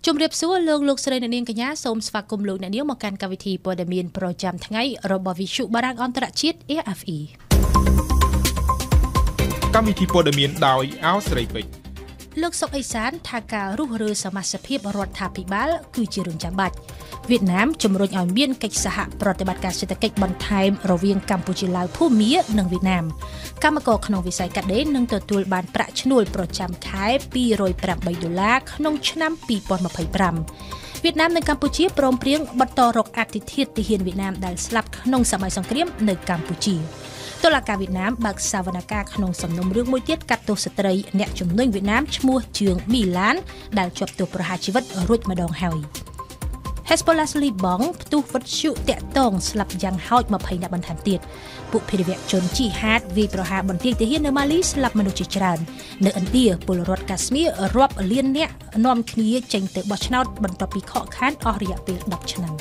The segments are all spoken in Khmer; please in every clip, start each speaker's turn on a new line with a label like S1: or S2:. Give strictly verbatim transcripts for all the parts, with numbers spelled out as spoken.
S1: ជម្រាបសួរលោកលោកស្រីអ្នកនាងកញ្ញាសូមស្វាគមន៍លោកអ្នកនាងមកកាន់កម្មវិធីព័ត៌មានប្រចាំថ្ងៃរបស់វិទ្យុបារាំងអន្តរជាតិ A F E
S2: កម្មវិធីព័ត៌មានដោយអោស្រីពេជ្រ
S1: លោកសុកអេសានថាការរុះរើសមាជិកភាពរដ្ឋាភិបាលគឺជារឿងចាំបាច់វៀតណាមជំរុញឲ្យមានកិច្ចសហប្រតិបត្តិការសេដ្ឋកិច្ចបន្ថែមរវាងកម្ពុជាឡាវភូមានិងវៀតណាមកម្មករក្នុងវិស័យកាត់ដេរនឹងទទួលបានប្រាក់ឈ្នួលប្រចាំខែពីររយប្រាំបីដុល្លារក្នុងឆ្នាំពីរពាន់ម្ភៃប្រាំវៀតណាមនិងកម្ពុជាព្រមព្រៀងបន្តរកអតិថិទាហានវៀតណាមដែលស្លាប់ក្នុងសម័យសង្គ្រាមនៅកម្ពុជាតុលាការវៀតណាមបើកសវនកម្មក្នុងសំណុំរឿងមួយទៀតកាត់ទោសស្ត្រីអ្នកជំនួញវៀតណាមឈ្មោះជឿងមីឡានដែលជាប់ទោសប្រហារជីវិតរួចម្ដងហើយ Hezbollah លីបង់ផ្ទុះវត្ថុតាក់ទងស្លាប់យ៉ាងហោចម្ភៃអ្នកបន្ថែមទៀតពួកភេរវជនជីហាតវាយប្រហារបន្ទាយទាហាននៅម៉ាលីស្លាប់មនុស្សជាច្រើននៅឥណ្ឌាពលរដ្ឋកាស្មៀររាប់លានអ្នកនាំគ្នាចេញទៅបោះឆ្នោតបន្ទាប់ពីខកខានអស់រយៈពេលដប់ឆ្នាំ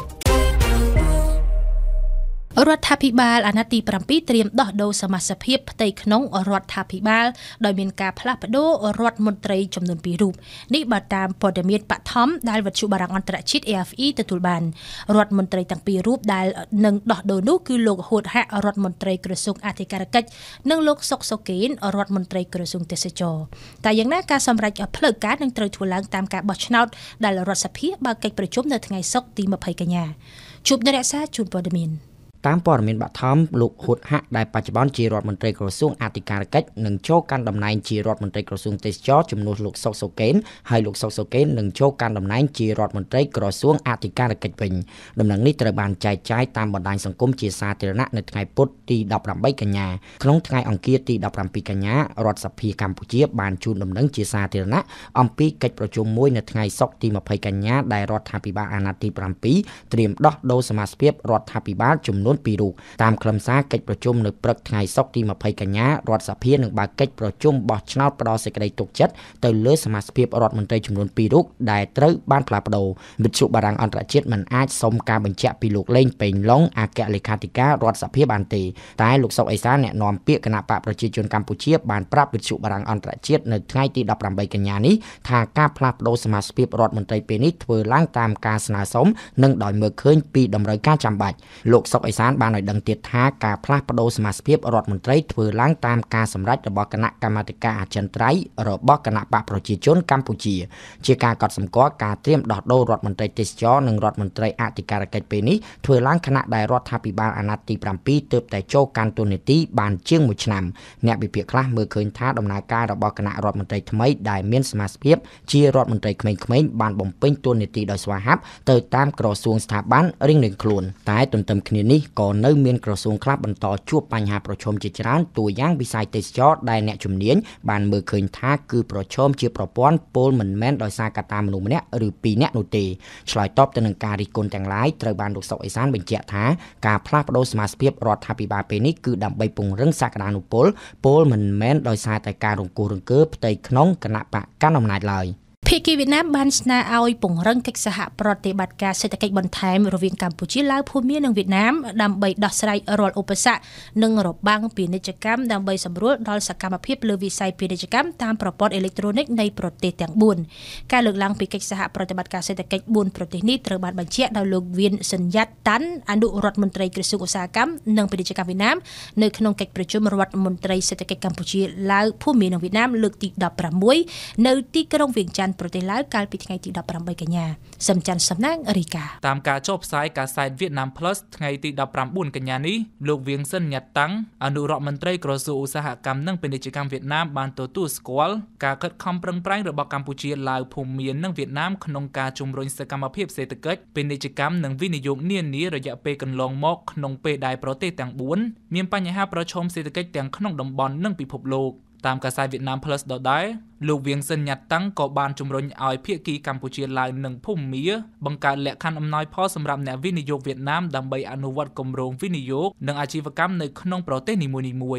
S1: រដ្ឋាភិបាលអាណត្តិទីប្រាំពីរត្រៀមដោះដូរសមាជិកភាពផ្ទៃក្នុងរដ្ឋាភិបាលដោយមានការផ្លាស់ប្ដូររដ្ឋមន្ត្រីចំនួនពីររូបនេះបើតាមព័ត៌មានបឋមដែលវិទ្យុបារាំងអន្តរជាតិ A F E ទទួលបានរដ្ឋមន្ត្រីទាំងពីររូបដែលនឹងដោះដូរនោះគឺលោកហួតហាក់រដ្ឋមន្ត្រីក្រសួងអធិការកិច្ចនិងលោកសុកសូកេនរដ្ឋមន្ត្រីក្រសួងទេសចរតែយ៉ាងណាការសម្រេចផ្លូវការនឹងត្រូវធ្វើឡើងតាមការបោះឆ្នោតដែលរដ្ឋសភាបើកកិច្ចប្រជុំនៅថ្ងៃសុក្រទីម្ភៃកញ្ញាជួបនរក្សាជួនព័ត៌មាន
S3: តាមព័ត៌មានបឋមលោកហួតហាក់ដែលបច្ចុប្បន្នជារដ្ឋមន្ត្រីក្រសួងអធិការកិច្ចនឹងចូលកាន់តំណែងជារដ្ឋមន្ត្រីក្រសួងទេសចរជំនួសលោកសុកសូកេនហើយលោកសុកសូកេននឹងចូលកាន់តំណែងជារដ្ឋមន្ត្រីក្រសួងអធិការកិច្ចវិញដំណឹងនេះត្រូវបានចែកចាយតាមបណ្ដាញសង្គមជាសាធារណៈនៅថ្ងៃពុធទីដប់ប្រាំបីកញ្ញាក្នុងថ្ងៃអង្គារទីដប់ប្រាំពីរកញ្ញារដ្ឋសភាកម្ពុជាបានជូនដំណឹងជាសាធារណៈអំពីកិច្ចប្រជុំមួយនៅថ្ងៃសុក្រទីម្ភៃកញ្ញាដែលរដ្ឋាភិបាលអាណត្តិទីប្រាំពីរត្រៀមដោះដូរសមាជិកភាពរដ្ឋាភិបាលចំនួនពីររូបតាមខ្លឹមសារកិច្ចប្រជុំនៅព្រឹកថ្ងៃសុក្រទីម្ភៃកញ្ញារដ្ឋសភានឹងបើកកិច្ចប្រជុំបោះឆ្នោតផ្ដល់សេចក្តីទុកចិត្តទៅលើសមាជិកភាពរដ្ឋមន្ត្រីចំនួនពីររូបដែលត្រូវបានផ្លាស់ប្ដូរវិទ្យុបារាំងអន្តរជាតិមិនអាចសុំការបញ្ជាក់ពីលោកលេងពេញឡុងអគ្គលេខាធិការរដ្ឋសភាបានទេតែលោកសុកអេសានអ្នកនាំពាក្យគណៈបកប្រជាជនកម្ពុជាបានប្រាប់វិទ្យុបារាំងអន្តរជាតិនៅថ្ងៃទីដប់ប្រាំបីកញ្ញានេះថាការផ្លាស់ប្ដូរសមាជិកភាពរដ្ឋមន្ត្រីពេលនេះធ្វើឡើងតាមការស្នើសុំនិងដោយមើលឃើញពីតម្រូវការចាំបាច់លោកសុកអេសានបានឲ្យដឹងទៀតថាការផ្លាស់ប្ដូរសមាជិកភាពរដ្ឋមន្ត្រីធ្វើឡើងតាមការសម្រេចរបស់គណៈកម្មាធិការអចិន្ត្រៃយ៍របស់គណៈបកប្រជាជនកម្ពុជាជាការកត់សម្គាល់ការត្រៀមដោះដូររដ្ឋមន្ត្រីទេសចរនិងរដ្ឋមន្ត្រីអធិការកិច្ចពេលនេះធ្វើឡើងខណៈដែលរដ្ឋាភិបាលអាណត្តិទីប្រាំពីរទើបតែចូលកាន់តួនាទីបានជាងមួយឆ្នាំអ្នកវិភាគខ្លះមើលឃើញថាដំណើរការរបស់គណៈរដ្ឋមន្ត្រីថ្មីដែលមានសមាជិកភាពជារដ្ឋមន្ត្រីក្មេងៗបានបំពេញតួនាទីដោយស្វាហាប់ទៅតាមក្រសួងស្ថាប័នរៀងៗខ្លួនតែទន្ទឹមគ្នានេះក៏នៅមានក្រសួងខ្លះបន្តជួបបញ្ហាប្រឈមជាច្រើនតួយ៉ាងវិស័យទេសចរដែលអ្នកជំនាញបានមើលឃើញថាគឺប្រឈមជាប្រព័ន្ធពលមិនមែនដោយសារកត្តាមនុស្សម្នាក់ឬពីរនាក់នោះទេឆ្លើយតបទៅនឹងការរិះគន់ទាំងឡាយត្រូវបានលោកសុកអេសានបញ្ជាក់ថាការផ្លាស់ប្ដូរសមាជិកភាពរដ្ឋាភិបាលពេលនេះគឺដើម្បីពង្រឹងសក្តានុពលពលមិនមែនដោយសារតែការរង្គោះរង្គើផ្ទៃក្នុងគណៈបកកណ្ដាលអំណាចឡើយ
S1: ភាគីវៀតណាមបានស្នើឲ្យពង្រឹងកិច្ចសហប្រតិបត្តិការសេដ្ឋកិច្ចបន្ថែមរវាងកម្ពុជាឡាវភូមានិងវៀតណាមដើម្បីដោះស្រាយរាល់ឧបសគ្គនិងរបាំងពាណិជ្ជកម្មដើម្បីសម្រួលដល់សកម្មភាពលើវិស័យពាណិជ្ជកម្មតាមប្រព័ន្ធអេឡិចត្រូនិកនៃប្រទេសទាំងបួនការលើកឡើងពីកិច្ចសហប្រតិបត្តិការសេដ្ឋកិច្ចបួនប្រទេសនេះត្រូវបានបញ្ជាក់ដោយលោកវៀនសិនយ៉ាត់តាន់អនុរដ្ឋមន្ត្រីក្រសួងឧស្សាហកម្មនិងពាណិជ្ជកម្មវៀតណាមនៅក្នុងកិច្ចប្រជុំរដ្ឋមន្ត្រីសេដ្ឋកិច្ចកម្ពុជាឡាវភូមានិងវៀតណាមលើកទីដប់ប្រាំមួយនៅទីក្រុងវៀងច័ន្ទប្រទេសឡាវកាលពីថ្ងៃទីដប់ប្រាំបីកញ្ញាសំច័ន្ទសំណាងរីកា
S4: តាមការចុះផ្សាយកាសែត Vietnam Plus ថ្ងៃទីដប់ប្រាំបួនកញ្ញានេះលោកវៀងសិនញ៉ាត់តាំងអនុរដ្ឋមន្ត្រីក្រសួងឧស្សាហកម្មនិងពាណិជ្ជកម្មវៀតណាមបានទទួលស្គាល់ការខិតខំប្រឹងប្រែងរបស់កម្ពុជាឡាវភូមានិងវៀតណាមក្នុងការជំរុញសកម្មភាពសេដ្ឋកិច្ចពាណិជ្ជកម្មនិងវិនិយោគនានារយៈពេលកន្លងមកក្នុងពេលដែលប្រទេសទាំងបួនមានបញ្ហាប្រឈមសេដ្ឋកិច្ចទាំងក្នុងតំបន់និងពិភពលោកតាមកាសែត Vietnam Plus ដដែលលោកវៀងសិនញ៉ាត់តាំងក៏បានជំរុញឲ្យភាគីកម្ពុជាឡាវនិងភូមាបង្កើតលក្ខខណ្ឌអំណោយផលសម្រាប់អ្នកវិនិយោគវៀតណាមដើម្បីអនុវត្តគម្រោងវិនិយោគនិងអាជីវកម្មនៅក្នុងប្រទេសនីមួយៗ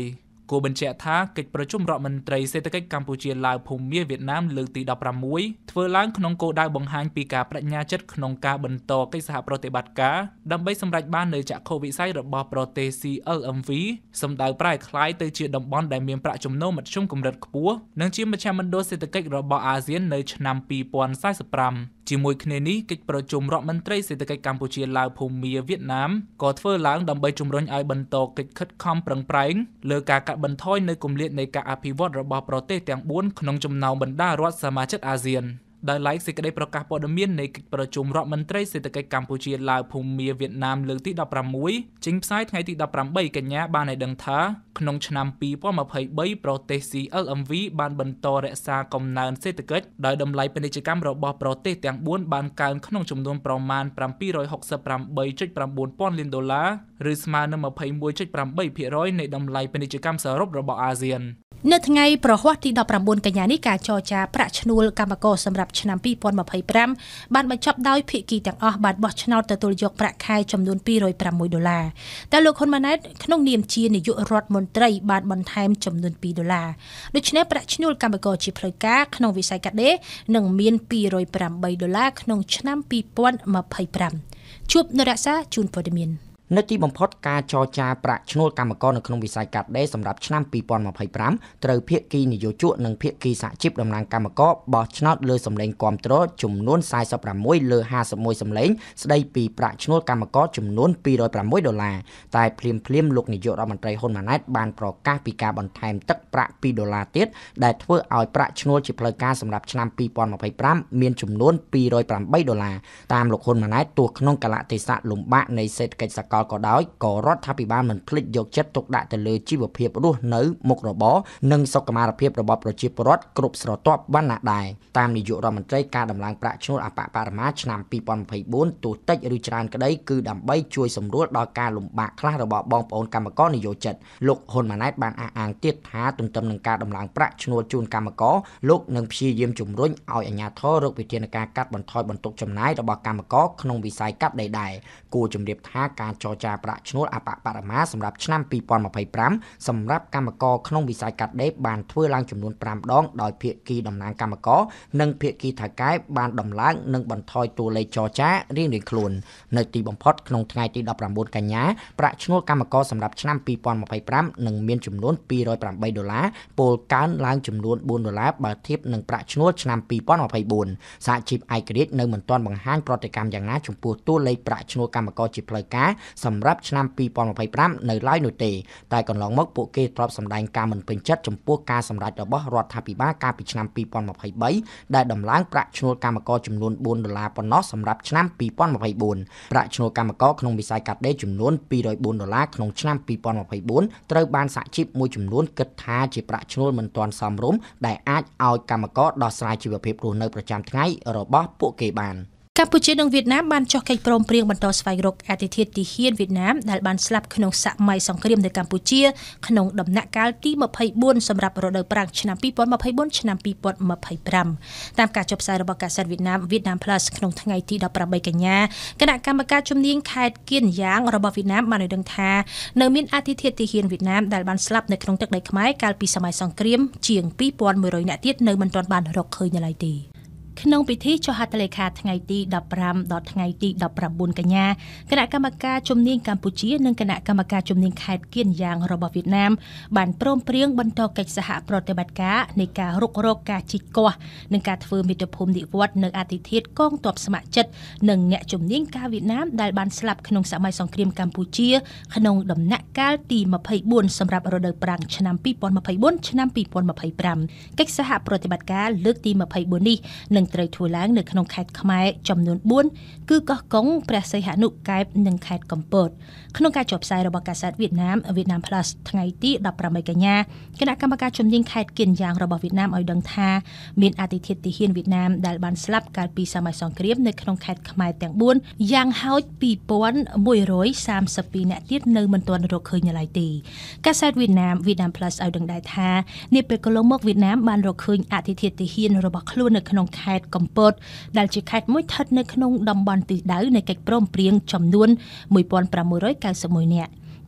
S4: គូបញ្ជាក់ថាកិច្ចប្រជុំរដ្ឋមន្ត្រីសេដ្ឋកិច្ចកម្ពុជាឡាវភូមាវៀតណាមលើកទីដប់ប្រាំមួយធ្វើឡើងក្នុងគោលដៅបង្ហាញពីការបដិញ្ញាចិត្តក្នុងការបន្តកិច្ចសហប្រតិបត្តិការដើម្បីសម្រេចបាននូវចក្ខុវិស័យរបស់ប្រទេស C L M V សម្ដៅប្រែក្លាយទៅជាតំបន់ដែលមានប្រាក់ចំណូលមធ្យមកម្រិតខ្ពស់និងជាមជ្ឈមណ្ឌលសេដ្ឋកិច្ចរបស់អាស៊ាននៅឆ្នាំពីរពាន់សែសិបប្រាំជាមួយគ្នានេះកិច្ចប្រជុំរដ្ឋមន្ត្រីសេដ្ឋកិច្ចកម្ពុជាឡាវភូមាវៀតណាមក៏ធ្វើឡើងដើម្បីជំរុញឲ្យបន្តកិច្ចខិតខំប្រឹងប្រែងលើការកាត់បន្ថយនៅគម្លាតនៃការអភិវឌ្ឍរបស់ប្រទេសទាំងបួនក្នុងចំណោមបណ្ដារដ្ឋសមាជិកអាស៊ានដោយឡែកសេចក្តីប្រកាសព័ត៌មាននៃកិច្ចប្រជុំរដ្ឋមន្ត្រីសេដ្ឋកិច្ចកម្ពុជាឡាវភូមាវៀតណាមលើកទីដប់ប្រាំមួយចេញផ្សាយថ្ងៃទីដប់ប្រាំបីកញ្ញាបានឲ្យដឹងថាក្នុងឆ្នាំពីរពាន់ម្ភៃបីប្រទេស C L M V បានបន្តរក្សាកំណើនសេដ្ឋកិច្ចដោយតម្លៃពាណិជ្ជកម្មរបស់ប្រទេសទាំងបួនបានកើនក្នុងចំនួនប្រមាណប្រាំពីររយហុកសិបប្រាំបីចុចប្រាំបួនពាន់លានដុល្លារឬស្មើនឹង ម្ភៃមួយចុចប្រាំបីភាគរយ នៃតម្លៃពាណិជ្ជកម្មសរុបរបស់អាស៊ាន
S1: នៅថ្ងៃប្រហ័សទីដប់ប្រាំបួនកញ្ញានេះការចរចាប្រាក់ឈ្នួលកម្មករសម្រាប់ឆ្នាំពីរពាន់ម្ភៃប្រាំបានបញ្ចប់ដោយភាគីទាំងអស់បានបោះឆ្នោតទទួលយកប្រាក់ខែចំនួនពីររយប្រាំមួយដុល្លារតែលោកហ៊ុនម៉ាណែតក្នុងនាមជានាយករដ្ឋមន្ត្រីបានបន្ថែមចំនួនពីរដុល្លារដូច្នេះប្រាក់ឈ្នួលកម្មករជាផ្លូវការក្នុងវិស័យកាត់ដេរនឹងមានពីររយប្រាំបីដុល្លារក្នុងឆ្នាំពីរពាន់ម្ភៃប្រាំជួបនរក្សាជូនព័ត៌មាន
S3: នៅទីបំផុតការចរចាប្រាក់ឈ្នួលកម្មករនៅក្នុងវិស័យកាត់ដេរសម្រាប់ឆ្នាំពីរពាន់ម្ភៃប្រាំត្រូវភាគីនយោជកនិងភាគីសហជីពតំណាងកម្មករបោះឆ្នោតលើសម្លេងគាំទ្រចំនួនសែសិបប្រាំមួយលើហាសិបមួយសម្លេងស្ដីពីប្រាក់ឈ្នួលកម្មករចំនួនពីររយប្រាំមួយដុល្លារតែភ្លាមភ្លាមលោកនាយករដ្ឋមន្ត្រីហ៊ុនម៉ាណែតបានប្រកាសពីការបន្ថែមទឹកប្រាក់ពីរដុល្លារទៀតដែលធ្វើឲ្យប្រាក់ឈ្នួលជាផ្លូវការសម្រាប់ឆ្នាំពីរពាន់ម្ភៃប្រាំមានចំនួនពីររយប្រាំបីដុល្លារតាមលោកហ៊ុនម៉ាណែតទោះក្នុងកាលៈទេសៈលំបាកនៃសេដ្ឋកិច្ចសកលក៏ដោយក៏រដ្ឋាភិបាលមិនភ្លេចយកចិត្តទុកដាក់ទៅលើជីវភាពរស់នៅមុខរបរនិងសុខុមាលភាពរបស់ប្រជាពលរដ្ឋគ្រប់ស្រទាប់វណ្ណៈដែរតាមនាយករដ្ឋមន្ត្រីការដំឡើងប្រាក់ឈ្នួលអបបរមាឆ្នាំពីរពាន់ម្ភៃបួនទោះតិចឬច្រើនក្តីគឺដើម្បីជួយសម្រួលដល់ការលំបាកខ្លះរបស់បងប្អូនកម្មករនិយោជិតលោកហ៊ុនម៉ាណែតបានអះអាងទៀតថាទន្ទឹមនឹងការដំឡើងប្រាក់ឈ្នួលជូនកម្មករលោកនឹងព្យាយាមជំរុញឲ្យអាជ្ញាធររកវិធានការកាត់បន្ថយបន្ទុកចំណាយរបស់កម្មករក្នុងវិស័យកាត់ដេរដែរគួរជម្រាបថាការចរចាប្រាក់ឈ្នួលអបបរមាសម្រាប់ឆ្នាំពីរពាន់ម្ភៃប្រាំសម្រាប់កម្មករក្នុងវិស័យកាត់ដេរបានធ្វើឡើងចំនួនប្រាំដងដោយភាគីតំណាងកម្មករនិងភាគីថៅកែបានដំឡើងនិងបន្ថយតួលេខចរចារៀងៗខ្លួននៅទីបំផុតក្នុងថ្ងៃទីដប់ប្រាំបួនកញ្ញាប្រាក់ឈ្នួលកម្មករសម្រាប់ឆ្នាំពីរពាន់ម្ភៃប្រាំនឹងមានចំនួនពីររយប្រាំបីដុល្លារពោលកើនឡើងចំនួនបួនដុល្លារបើធៀបនឹងប្រាក់ឈ្នួលឆ្នាំពីរពាន់ម្ភៃបួនសហជីពឯករាជ្យនៅមិនទាន់បង្ហាញប្រតិកម្មយ៉ាងណាចំពោះតួលេខប្រាក់ឈ្នួលកម្មករជាផ្លូវការសម្រាប់ឆ្នាំពីរពាន់ម្ភៃប្រាំនៅឡើយនោះទេតែកន្លងមកពួកគេធ្លាប់សម្ដែងការមិនពេញចិត្តចំពោះការសម្រេចរបស់រដ្ឋាភិបាលកាលពីឆ្នាំពីរពាន់ម្ភៃបីដែលដំឡើងប្រាក់ឈ្នួលកម្មករចំនួនបួនដុល្លារប៉ុណ្ណោះសម្រាប់ឆ្នាំពីរពាន់ម្ភៃបួនប្រាក់ឈ្នួលកម្មករក្នុងវិស័យកាត់ដេរចំនួនពីររយបួនដុល្លារក្នុងឆ្នាំពីរពាន់ម្ភៃបួនត្រូវបានសហជីពមួយចំនួនគិតថាជាប្រាក់ឈ្នួលមិនទាន់សមរម្យដែលអាចឲ្យកម្មករដោះស្រាយជីវភាពរស់នៅប្រចាំថ្ងៃរបស់ពួកគេបាន
S1: កម្ពុជានិងវៀតណាមបានចុះកិច្ចព្រមព្រៀងបន្តស្វែងរកអធិធាតុទាហានវៀតណាមដែលបានស្លាប់ក្នុងសម័យសង្គ្រាមនៅកម្ពុជាក្នុងដំណាក់កាលទីម្ភៃបួនសម្រាប់រដូវប្រាំងឆ្នាំពីរពាន់ម្ភៃបួនឆ្នាំពីរពាន់ម្ភៃប្រាំតាមការចុះផ្សាយរបស់កាសែតវៀតណាម Vietnam Plus ក្នុងថ្ងៃទីដប់ប្រាំបីកញ្ញាគណៈកម្មការជំនាញខេត្តគៀនយ៉ាងរបស់វៀតណាមបានឲ្យដឹងថានៅមានអធិធាតុទាហានវៀតណាមដែលបានស្លាប់នៅក្នុងទឹកដីខ្មែរកាលពីសម័យសង្គ្រាមជាងពីរពាន់មួយរយនាក់ទៀតនៅមិនទាន់បានរកឃើញនៅឡើយទេក្នុងពិធីចុះហត្ថលេខាថ្ងៃទីដប់ប្រាំដល់ថ្ងៃទីដប់ប្រាំបួនកញ្ញាគណៈកម្មការជំនាញកម្ពុជានិងគណៈកម្មការជំនាញខេត្តគៀនយ៉ាងរបស់វៀតណាមបានព្រមព្រៀងបន្តកិច្ចសហប្រតិបត្តិការនៃការរុករកការជីកគាស់និងការធ្វើមាតុភូមិនិវត្តន៍នៅអធិធាតុកងទ័ពស្ម័គ្រចិត្តនិងអ្នកជំនាញការវៀតណាមដែលបានស្លាប់ក្នុងសម័យសង្គ្រាមកម្ពុជាក្នុងដំណាក់កាលទីម្ភៃបួនសម្រាប់រដូវប្រាំងឆ្នាំពីរពាន់ម្ភៃបួនឆ្នាំពីរពាន់ម្ភៃប្រាំកិច្ចសហប្រតិបត្តិការលើកទីម្ភៃបួននេះនឹងត្រូវធ្វើឡើងនៅក្នុងខេត្តខ្មែរចំនួនបួនគឺកោះកុងព្រះសីហនុកែបនិងខេត្តកំពតក្នុងការចុះផ្សាយរបស់កាសែតវៀតណាម Vietnam Plus ថ្ងៃទីដប់ប្រាំបីកញ្ញាគណៈកម្មការជំនាញខេត្តគៀនយ៉ាងរបស់វៀតណាមឲ្យដឹងថាមានអធិធាតុទាហានវៀតណាមដែលបានស្លាប់កាលពីសម័យសង្គ្រាមនៅក្នុងខេត្តខ្មែរទាំងបួនយ៉ាងហោចពីរពាន់មួយរយសាមសិបពីរនាក់ទៀតនៅមិនទាន់រកឃើញនៅឡើយទេកាសែតវៀតណាម Vietnam Plus ឲ្យដឹងដែរថានាពេលកន្លងមកវៀតណាមបានរកឃើញអធិធាតុទាហានរបស់ខ្លួននៅក្នុងខេត្តកំពតដែលជាខេត្តមួយស្ថិតនៅក្នុងតំបន់ទិសដៅនៃកិច្ចព្រមព្រៀងចំនួនមួយពាន់ប្រាំមួយរយកៅសិបមួយនាក់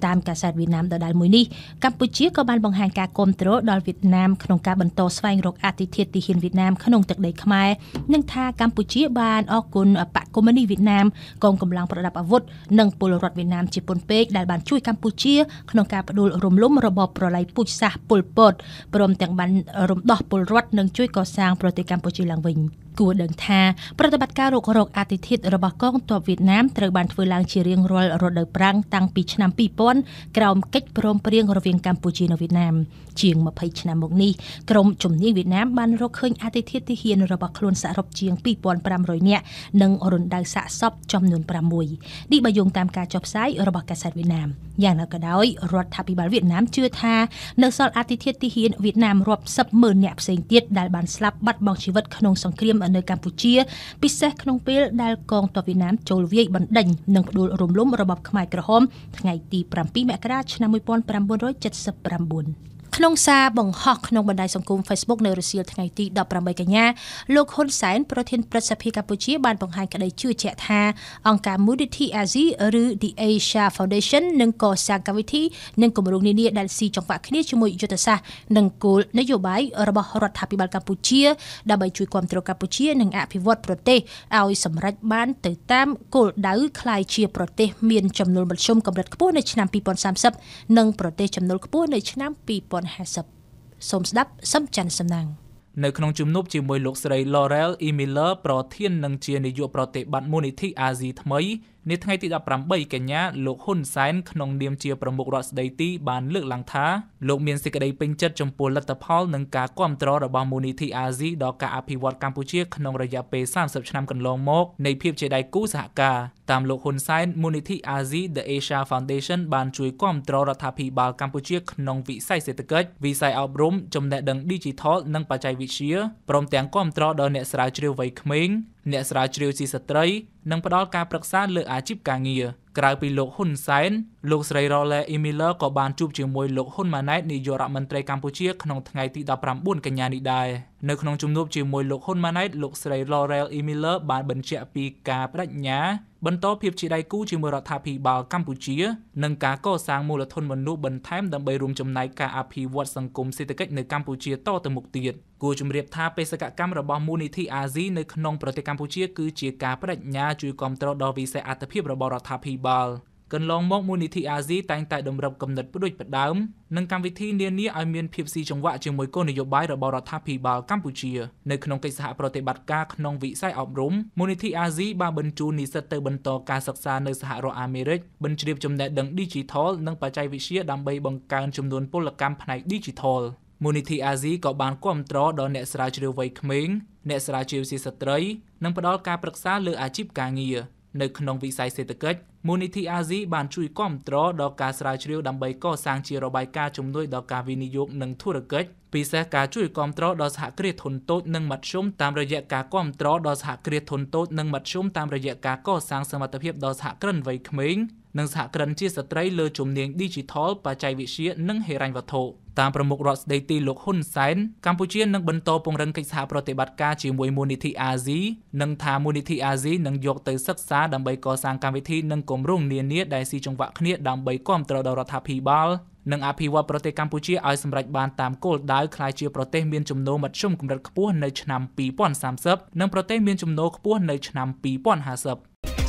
S1: តាមកាសែតវៀតណាមដដែលមួយនេះកម្ពុជាក៏បានបង្ហាញការគាំទ្រដល់វៀតណាមក្នុងការបន្តស្វែងរកអតិថិទាហានវៀតណាមក្នុងទឹកដីខ្មែរនិងថាកម្ពុជាបានអរគុណបកកុម្មុយនីសវៀតណាមកងកម្លាំងប្រដាប់អាវុធនិងពលរដ្ឋវៀតណាមជាពន់ពេកដែលបានជួយកម្ពុជាក្នុងការផ្ដួលរំលំរបបប្រល័យពូជសាសន៍ប៉ុលពតព្រមទាំងបានរំដោះពលរដ្ឋនិងជួយកសាងប្រទេសកម្ពុជាឡើងវិញគួរដឹងថាប្រតិបត្តិការរករកអតិថិតរបស់កងទ័ពវៀតណាមត្រូវបានធ្វើឡើងជារៀងរាល់រដូវប្រាំងតាំងពីឆ្នាំពីរពាន់ក្រោមកិច្ចព្រមព្រៀងរវាងកម្ពុជានិងវៀតណាមជាងម្ភៃឆ្នាំមកនេះក្រុមជំនាញវៀតណាមបានរកឃើញអតិថិតទាហានរបស់ខ្លួនសរុបជាងពីរពាន់ប្រាំរយនាក់និងរណ្ដៅសាកសពចំនួនប្រាំមួយនេះបើយោងតាមការចុះផ្សាយរបស់កាសែតវៀតណាមយ៉ាងណាក៏ដោយរដ្ឋាភិបាលវៀតណាមជឿថានៅសល់អតិថិតទាហានវៀតណាមរាប់សិបម៉ឺននាក់ផ្សេងទៀតដែលបានស្លាប់បាត់បង់ជីវិតក្នុងសង្គ្រាមនៅកម្ពុជាពិសេសក្នុងពេលដែលកងទ័ពវៀតណាមចូលវាយបណ្ដេញនិងផ្ដួលរំលំរបបខ្មែរក្រហមថ្ងៃទីប្រាំពីរមករាឆ្នាំmột nghìn chín trăm七十chínក្នុងសារបង្ហោះក្នុងបណ្ដាញសង្គម Facebook នៅរសៀលថ្ងៃទីដប់ប្រាំបីកញ្ញាលោកហ៊ុនសែនប្រធានព្រឹទ្ធសភាកម្ពុជាបានបង្ហាញក្តីជឿជាក់ថាអង្គការ Moonity Asia ឬ The Asia Foundation នឹងកសាងកម្មវិធីនិងគម្រោងនានាដែលស៊ីចង្វាក់គ្នាជាមួយយុទ្ធសាស្ត្រនិងគោលនយោបាយរបស់រដ្ឋាភិបាលកម្ពុជាដើម្បីជួយគាំទ្រកម្ពុជានិងអភិវឌ្ឍប្រទេសឲ្យសម្រេចបានទៅតាមគោលដៅក្លាយជាប្រទេសមានចំនួនមធ្យមកម្រិតខ្ពស់នៅឆ្នាំពីរពាន់សាមសិបនិងប្រទេសចំនួនខ្ពស់នៅឆ្នាំពីរពាន់ห้าสิบសូមស្ដាប់សំច័ន្ទសំណាង
S4: នៅក្នុងជំនួបជាមួយលោកស្រី Laurel E. Miller ប្រធាននិងជានាយកប្រតិបត្តិ Moonity Asia ថ្មីនៅថ្ងៃទីដប់ប្រាំបីកញ្ញាលោកហ៊ុនសែនក្នុងនាមជាប្រមុខរដ្ឋស្ដីទីបានលើកឡើងថាលោកមានសេចក្តីពេញចិត្តចំពោះលទ្ធផលនិងការគាំទ្ររបស់ Moonity Asia ដល់ការអភិវឌ្ឍកម្ពុជាក្នុងរយៈពេលសាមសិបឆ្នាំកន្លងមកនៃភាពជាដៃគូសហការតាមលោកហ៊ុនសែន Moonity Asia The Asia Foundation បានជួយគាំទ្ររដ្ឋាភិបាលកម្ពុជាក្នុងវិស័យសេដ្ឋកិច្ចវិស័យអប់រំចំណេះដឹង Digital និងបច្ចេកវិទ្យាព្រមទាំងគាំទ្រដល់អ្នកស្រាវជ្រាវវ័យក្មេងអ្នកស្រាវជ្រាវស៊ីស្ត្រីនិងផ្ដល់ការប្រឹក្សាលើអាជីពការងារក្រៅពីលោកហ៊ុនសែនលោកស្រី Laurel E. Miller ក៏បានជួបជាមួយលោកហ៊ុនម៉ាណែតនាយករដ្ឋមន្ត្រីកម្ពុជាក្នុងថ្ងៃទីដប់ប្រាំបួនកញ្ញានេះដែរនៅក្នុងជំនួបជាមួយលោកហ៊ុនម៉ាណែតលោកស្រី Laurel E. Miller បានបញ្ជាក់ពីការបដិញ្ញាបន្តភាពជាដៃគូជាមួយរដ្ឋាភិបាលកម្ពុជានិងការកសាងមូលធនមនុស្សបន្ថែមដើម្បីរួមចំណែកការអភិវឌ្ឍសង្គមសេដ្ឋកិច្ចនៅកម្ពុជាតទៅមុខទៀតគួរជម្រាបថាបេសកកម្មរបស់ Moonity Asia នៅក្នុងប្រទេសកម្ពុជាគឺជាការបដិញ្ញាជួយគាំទ្រដល់វិស័យអត្ថិភាពរបស់រដ្ឋាភិបាលកន្លងមក Moonity Asia តែងតែតម្រូវកំណត់ផ្ដួចផ្ដើមនិងកម្មវិធីនានាឲ្យមានភាពស៊ីចង្វាក់ជាមួយគោលនយោបាយរបស់រដ្ឋាភិបាលកម្ពុជានៅក្នុងកិច្ចសហប្រតិបត្តិការក្នុងវិស័យអប់រំ Moonity Asia បានបញ្ជូននិស្សិតទៅបន្តការសិក្សានៅសហរដ្ឋអាមេរិកបញ្ជ្រាបចំណេះដឹង Digital និងបច្ចេកវិទ្យាដើម្បីបង្កើនចំនួនពលកម្មផ្នែក Digital Moonity Asia ក៏បានគាំទ្រដល់អ្នកស្រាវជ្រាវវ័យក្មេងអ្នកស្រាវជ្រាវស៊ីស្ត្រីនិងផ្ដល់ការប្រឹក្សាលើអាជីពការងារនៅក្នុងវិស័យសេដ្ឋកិច្ច Moonity Asia បានជួយគាំទ្រដល់ការស្រាវជ្រាវដើម្បីកសាងជារបាយការណ៍ជំនួយដល់ការវិនិយោគនិងធុរកិច្ចពិសេសការជួយគាំទ្រដល់សហគ្រាសធុនតូចនិងមធ្យមតាមរយៈការគាំទ្រដល់សហគ្រាសធុនតូចនិងមធ្យមតាមរយៈការកសាងសមត្ថភាពដល់សហគ្រិនវ័យក្មេងនិងសហគ្រិនជាស្ត្រីលើជំនាញ Digital បច្ចេកវិទ្យានិងហិរញ្ញវត្ថុតាមប្រមុខរដ្ឋស្ដីទីលោកហ៊ុនសែនកម្ពុជានឹងបន្តពង្រឹងកិច្ចសហប្រតិបត្តិការជាមួយ Moonity Asia និងថា Moonity Asia នឹងយកទៅសិក្សាដើម្បីកសាងកម្មវិធីនិងគម្រោងនានាដែលស៊ីចង្វាក់គ្នាដើម្បីគាំទ្រដល់រដ្ឋាភិបាលនិងអភិវឌ្ឍប្រទេសកម្ពុជាឲ្យសម្រេចបានតាមគោលដៅក្លាយជាប្រទេសមានចំណូលមធ្យមកម្រិតខ្ពស់នៅឆ្នាំពីរពាន់សាមសិបនិងប្រទេសមានចំណូលខ្ពស់នៅឆ្នាំពីរពាន់ហាសិប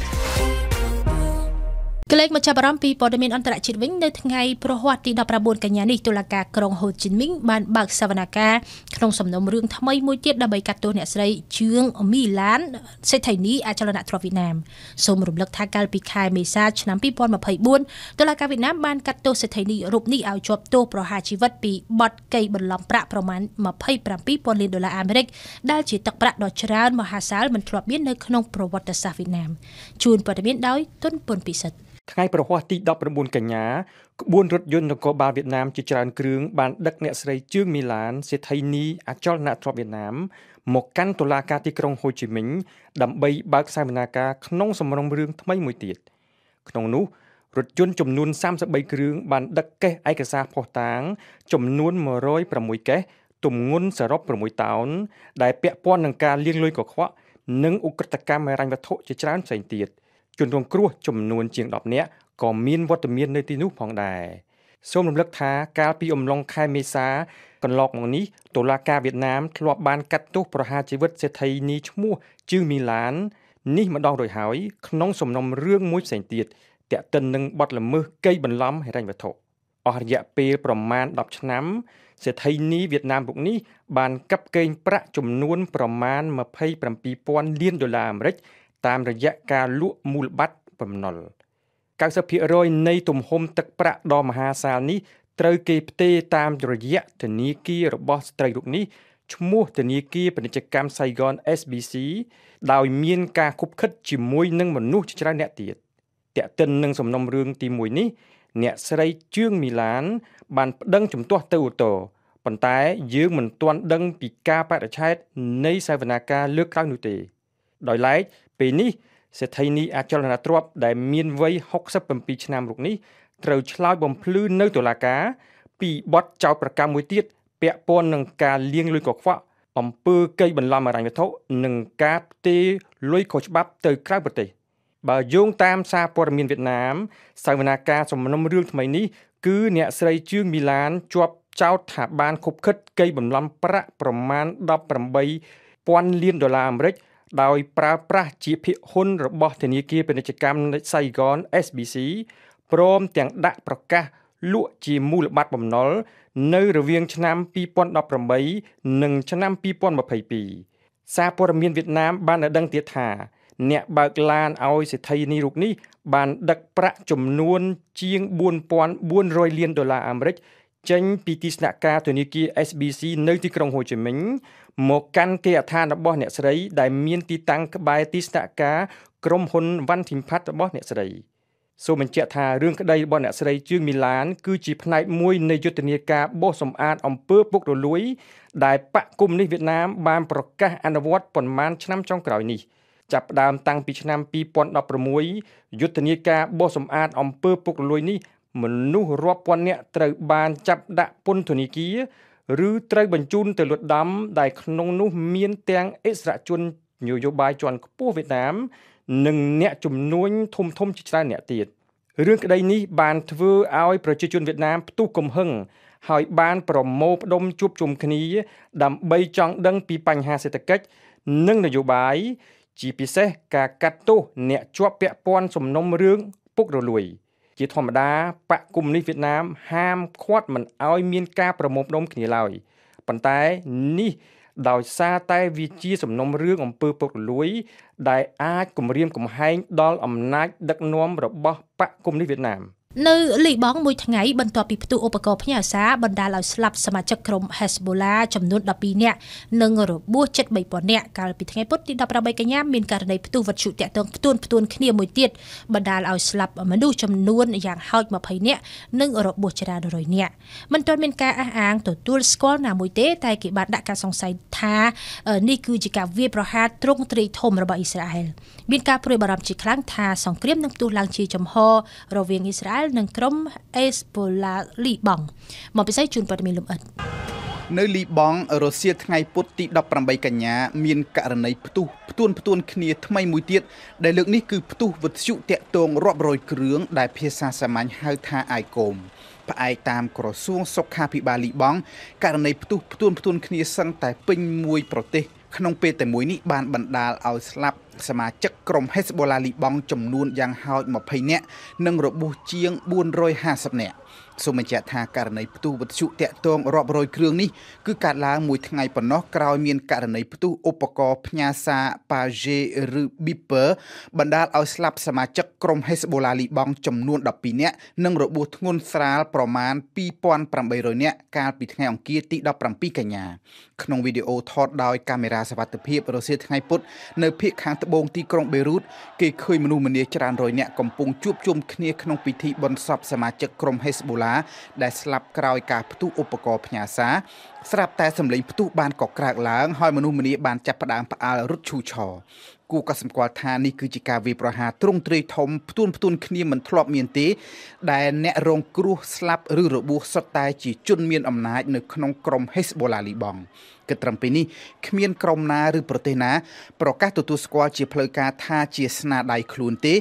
S1: ក្លែកមកចាប់អារម្មណ៍ពីព័ត៌មានអន្តរជាតិវិញនៅថ្ងៃប្រហ័សទីដប់ប្រាំបួនកញ្ញានេះតុលាការក្រុងហូជីមីងបានបើកសវនកម្មក្នុងសំណុំរឿងថ្មីមួយទៀតដើម្បីកាត់ទោសអ្នកស្រីជឿងមីឡានសេដ្ឋីនីអចលនទ្រព្យវៀតណាមសូមរំលឹកថាកាលពីខែមេសាឆ្នាំពីរពាន់ម្ភៃបួនតុលាការវៀតណាមបានកាត់ទោសសេដ្ឋីនីរូបនេះឲ្យជាប់ទោសប្រហារជីវិតពីបទកេរបន្លំប្រាក់ប្រមាណម្ភៃប្រាំពីរពាន់លានដុល្លារអាមេរិកដែលជាទឹកប្រាក់ដ៏ច្រើនមហាសាលមិនធ្លាប់មាននៅក្នុងប្រវត្តិសាស្ត្រវៀតណាមជួនព័ត៌មានដោយទុនពុនពិសិដ្ឋ
S5: ថ្ងៃប្រហ័សទីដប់ប្រាំបួនកញ្ញាក្បួនរថយន្តនគរបាលវៀតណាមជាច្រើនគ្រឿងបានដឹកអ្នកស្រីជឿងមីឡានសេដ្ឋីនីអចលនទ្រព្យវៀតណាមមកកាន់តុលាការទីក្រុងហូជីមីញដើម្បីបើកសវនាការក្នុងសំណុំរឿងថ្មីមួយទៀតក្នុងនោះរថយន្តចំនួនសាមសិបបីគ្រឿងបានដឹកកេសឯកសារភស្តុតាងចំនួនមួយរយប្រាំមួយកេសទម្ងន់សរុបប្រាំមួយតោនដែលពាក់ព័ន្ធនឹងការលាងលុយកខ្វក់និងឧក្រិដ្ឋកម្មហិរញ្ញវត្ថុជាច្រើនផ្សេងទៀតជនរងគ្រោះចំនួនជាងដប់នាក់ក៏មានវត្តមាននៅទីនោះផងដែរសូមរំលឹកថាកាលពីអំឡុងខែមេសាកន្លងមកនេះតុលាការវៀតណាមធ្លាប់បានកាត់ទោសប្រហារជីវិតសេដ្ឋីនីឈ្មោះជឿងមីឡាននេះម្ដងរួចហើយក្នុងសំណុំរឿងមួយផ្សេងទៀតទាក់ទិននឹងបទល្មើសកេរបន្លំហិរញ្ញវត្ថុអស់រយៈពេលប្រមាណដប់ឆ្នាំសេដ្ឋីនីវៀតណាមរូបនេះបានកាប់កេងប្រាក់ចំនួនប្រមាណម្ភៃប្រាំពីរពាន់លានដុល្លារអាមេរិកតាមរយៈការលក់មូលបត្របំណុល កៅសិបភាគរយ នៃទំហំទឹកប្រាក់ដ៏មហាសាលនេះត្រូវគេផ្ទេរតាមរយៈធនាគាររបស់ស្ត្រីរូបនេះឈ្មោះធនាគារពាណិជ្ជកម្ម Saigon เอส บี ซี ដោយមានការខុបខិតជាមួយនឹងមនុស្សជាច្រើនអ្នកទៀតទាក់ទិននឹងសំណុំរឿងទីមួយនេះអ្នកស្រីជឿងមីឡានបានប្តឹងជំទាស់ទៅឧទ្ធរណ៍ប៉ុន្តែយើងមិនទាន់ដឹងពីការបរិច្ឆេទនៃសវនាការលើកក្រោយនោះទេដោយឡែកពេលនេះសេដ្ឋីនីអចលនទ្រព្យដែលមានវ័យហុកសិបប្រាំពីរឆ្នាំរូបនេះត្រូវឆ្លើយបំភ្លឺនៅតុលាការពីបទចោទប្រកាន់មួយទៀតពាក់ព័ន្ធនឹងការលាងលុយកខ្វក់អំពើកេរបន្លំហិរញ្ញវត្ថុនិងការផ្ទេរលុយខុសច្បាប់ទៅក្រៅប្រទេសបើយោងតាមសារព័ត៌មានវៀតណាមសវនាការសំណុំរឿងថ្មីនេះគឺអ្នកស្រីជឿងមីឡានជាប់ចោទថាបានខុបខិតកេរបន្លំប្រាក់ប្រមាណដប់ប្រាំបីពាន់លានដុល្លារអាមេរិកដោយប្រើប្រាស់ជាភាគហ៊ុនរបស់ធនាគារពាណិជ្ជកម្ម Saigon เอส บี ซี ព្រមទាំងដាក់ប្រកាសលក់ជាមូលបត្របំណុលនៅរវាងឆ្នាំពីរពាន់ដប់ប្រាំបីនិងឆ្នាំពីរពាន់ម្ភៃពីរសារព័ត៌មានវៀតណាមបានឲ្យដឹងទៀតថាអ្នកបើកឡានឲ្យសេដ្ឋីនីរូបនេះបានដឹកប្រាក់ចំនួនជាងបួនពាន់បួនរយលានដុល្លារអាមេរិកចេញពីទីស្នាក់ការធនាគារ เอส บี ซี នៅទីក្រុងហូជីមិញមកកាន់គេហដ្ឋានរបស់អ្នកស្រីដែលមានទីតាំងក្បែរទីស្នាក់ការក្រុមហ៊ុនវ៉ាន់ធីមផាត់របស់អ្នកស្រីសូមបញ្ជាក់ថារឿងក្តីរបស់អ្នកស្រីជឿងមីឡានគឺជាផ្នែកមួយនៃយុទ្ធនាការបោសសម្អាតអំពើពុករលួយដែលបកគុំនេះវៀតណាមបានប្រកាសអនុវត្តប៉ុន្មានឆ្នាំចុងក្រោយនេះចាប់ផ្ដើមតាំងពីឆ្នាំពីរពាន់ដប់ប្រាំមួយយុទ្ធនាការបោសសម្អាតអំពើពុករលួយនេះមនុស្សរាប់ពាន់នាក់ត្រូវបានចាប់ដាក់ពន្ធនាគារឬត្រូវបញ្ជូនទៅលួចដំដែលក្នុងនោះមានទាំងអិសរាជជននយោបាយជាន់ខ្ពស់វៀតណាមនិងអ្នកជំនួញធំធំជាច្រើនអ្នកទៀតរឿងក្តីនេះបានធ្វើឲ្យប្រជាជនវៀតណាមផ្ទុះកំហឹងហើយបានប្រមូលផ្ដុំជួបជុំគ្នាដើម្បីចង់ដឹងពីបញ្ហាសេដ្ឋកិច្ចនិងនយោបាយជាពិសេសការកាត់ទោសអ្នកជាប់ពាក់ព័ន្ធសំណុំរឿងពុករលួយជាធម្មតាបកកុម្មុយនីសវៀតណាមហាមឃាត់មិនឲ្យមានការប្រមូលផ្ដុំគ្នាឡើយប៉ុន្តែនេះដោយសារតែវាជាសំណុំរឿងអំពើពុករលួយដែលអាចគំរាមកំហែងដល់អំណាចដឹកនាំរបស់បកកុម្មុយនីសវៀតណាម
S1: នៅលីបង់មួយថ្ងៃបន្ទាប់ពីផ្ទុះឧបករណ៍ផ្ញើសារបណ្ដាលឲ្យស្លាប់សមាជិកក្រុម Hezbollah ចំនួនដប់ពីរនាក់និងរបួសជិតបីពាន់នាក់កាលពីថ្ងៃពុធទីដប់ប្រាំបីកញ្ញាមានករណីផ្ទុះវត្ថុតាក់ទងផ្ទួនផ្ទួនគ្នាមួយទៀតបណ្ដាលឲ្យស្លាប់មនុស្សចំនួនយ៉ាងហោចម្ភៃនាក់និងរបួសច្រើនរយនាក់មិនទាន់មានការអះអាងទទួលស្គាល់ណាមួយទេតែគេបានដាក់ការសង្ស័យថានេះគឺជាការវាយប្រហារទ្រង់ទ្រាយធំរបស់អ៊ីស្រាអែលមានការព្រួយបារម្ភជាខ្លាំងថាសង្គ្រាមនឹងផ្ទុះឡើងជាចំហរវាងអ៊ីស្រាអែលនិងក្រុម Hezbollah លីបង់មកពិសេសជូនព័ត៌មានលម្អិត
S6: នៅលីបង់រុស្ស៊ីថ្ងៃពុធទីដប់ប្រាំបីកញ្ញាមានករណីផ្ទុះផ្ទួនផ្ទួនគ្នាថ្មីមួយទៀតដែលលើកនេះគឺផ្ទុះវិទ្យុតាក់ទងរាប់រយគ្រឿងដែលភាសាសាមញ្ញហៅថាអាយកូមផ្អែកតាមក្រសួងសុខាភិបាលលីបង់ករណីផ្ទុះផ្ទួនផ្ទួនគ្នាសឹងតែពេញមួយប្រទេសក្នុងពេលតែមួយនេះបានបណ្ដាលឲ្យស្លាប់សមាជិកក្រុម Hezbollah លីបង់ចំនួនយ៉ាងហោចម្ភៃនាក់និងរបួសជាងបួនរយហាសិបនាក់សូមបញ្ជាក់ថាករណីផ្ទុះវិទ្យុតាក់ទងរាប់រយគ្រឿងនេះគឺកើតឡើងមួយថ្ងៃប៉ុណ្ណោះក្រោយមានករណីផ្ទុះឧបករណ៍ផ្ញើសារ Page ឬ Beeper បណ្ដាលឲ្យស្លាប់សមាជិកក្រុម Hezbollah លីបង់ចំនួនដប់ពីរនាក់និងរបួសធ្ងន់ស្រាលប្រមាណពីរពាន់ប្រាំបីរយនាក់កាលពីថ្ងៃអង្គារទីដប់ប្រាំពីរកញ្ញាក្នុងវីដេអូថតដោយកាមេរ៉ាសុវត្ថិភាពរុស្ស៊ីថ្ងៃពុធនៅភូមិខាងត្បូងទីក្រុងបេរុតគេឃើញមនុស្សម្នាច្រើនរយនាក់កំពុងជួបជុំគ្នាក្នុងពិធីបុណ្យសពសមាជិកក្រុម Hezbollah ដែលស្លាប់ក្រោយការផ្ទុះឧបករណ៍ផ្ញើសារស្រាប់តែសម្លេងផ្ទុះបានកក្រើកឡើងហើយមនុស្សម្នាបានចាប់ផ្ដើមផ្អើលរត់ឈូឆរគូក៏សម្គាល់ថានេះគឺជាការវាយប្រហារទ្រង់ទ្រាយធំផ្ទួនផ្ទួនគ្នាមិនធ្លាប់មានទេដែលអ្នករងគ្រោះស្លាប់ឬរបួសសុទ្ធតែជាជនមានអំណាចនៅក្នុងក្រុម Hezbollah លីបង់គិតត្រឹមពេលនេះគ្មានក្រុមណាឬប្រទេសណាប្រកាសទទួលស្គាល់ជាផ្លូវការថាជាស្នាដៃខ្លួនទេ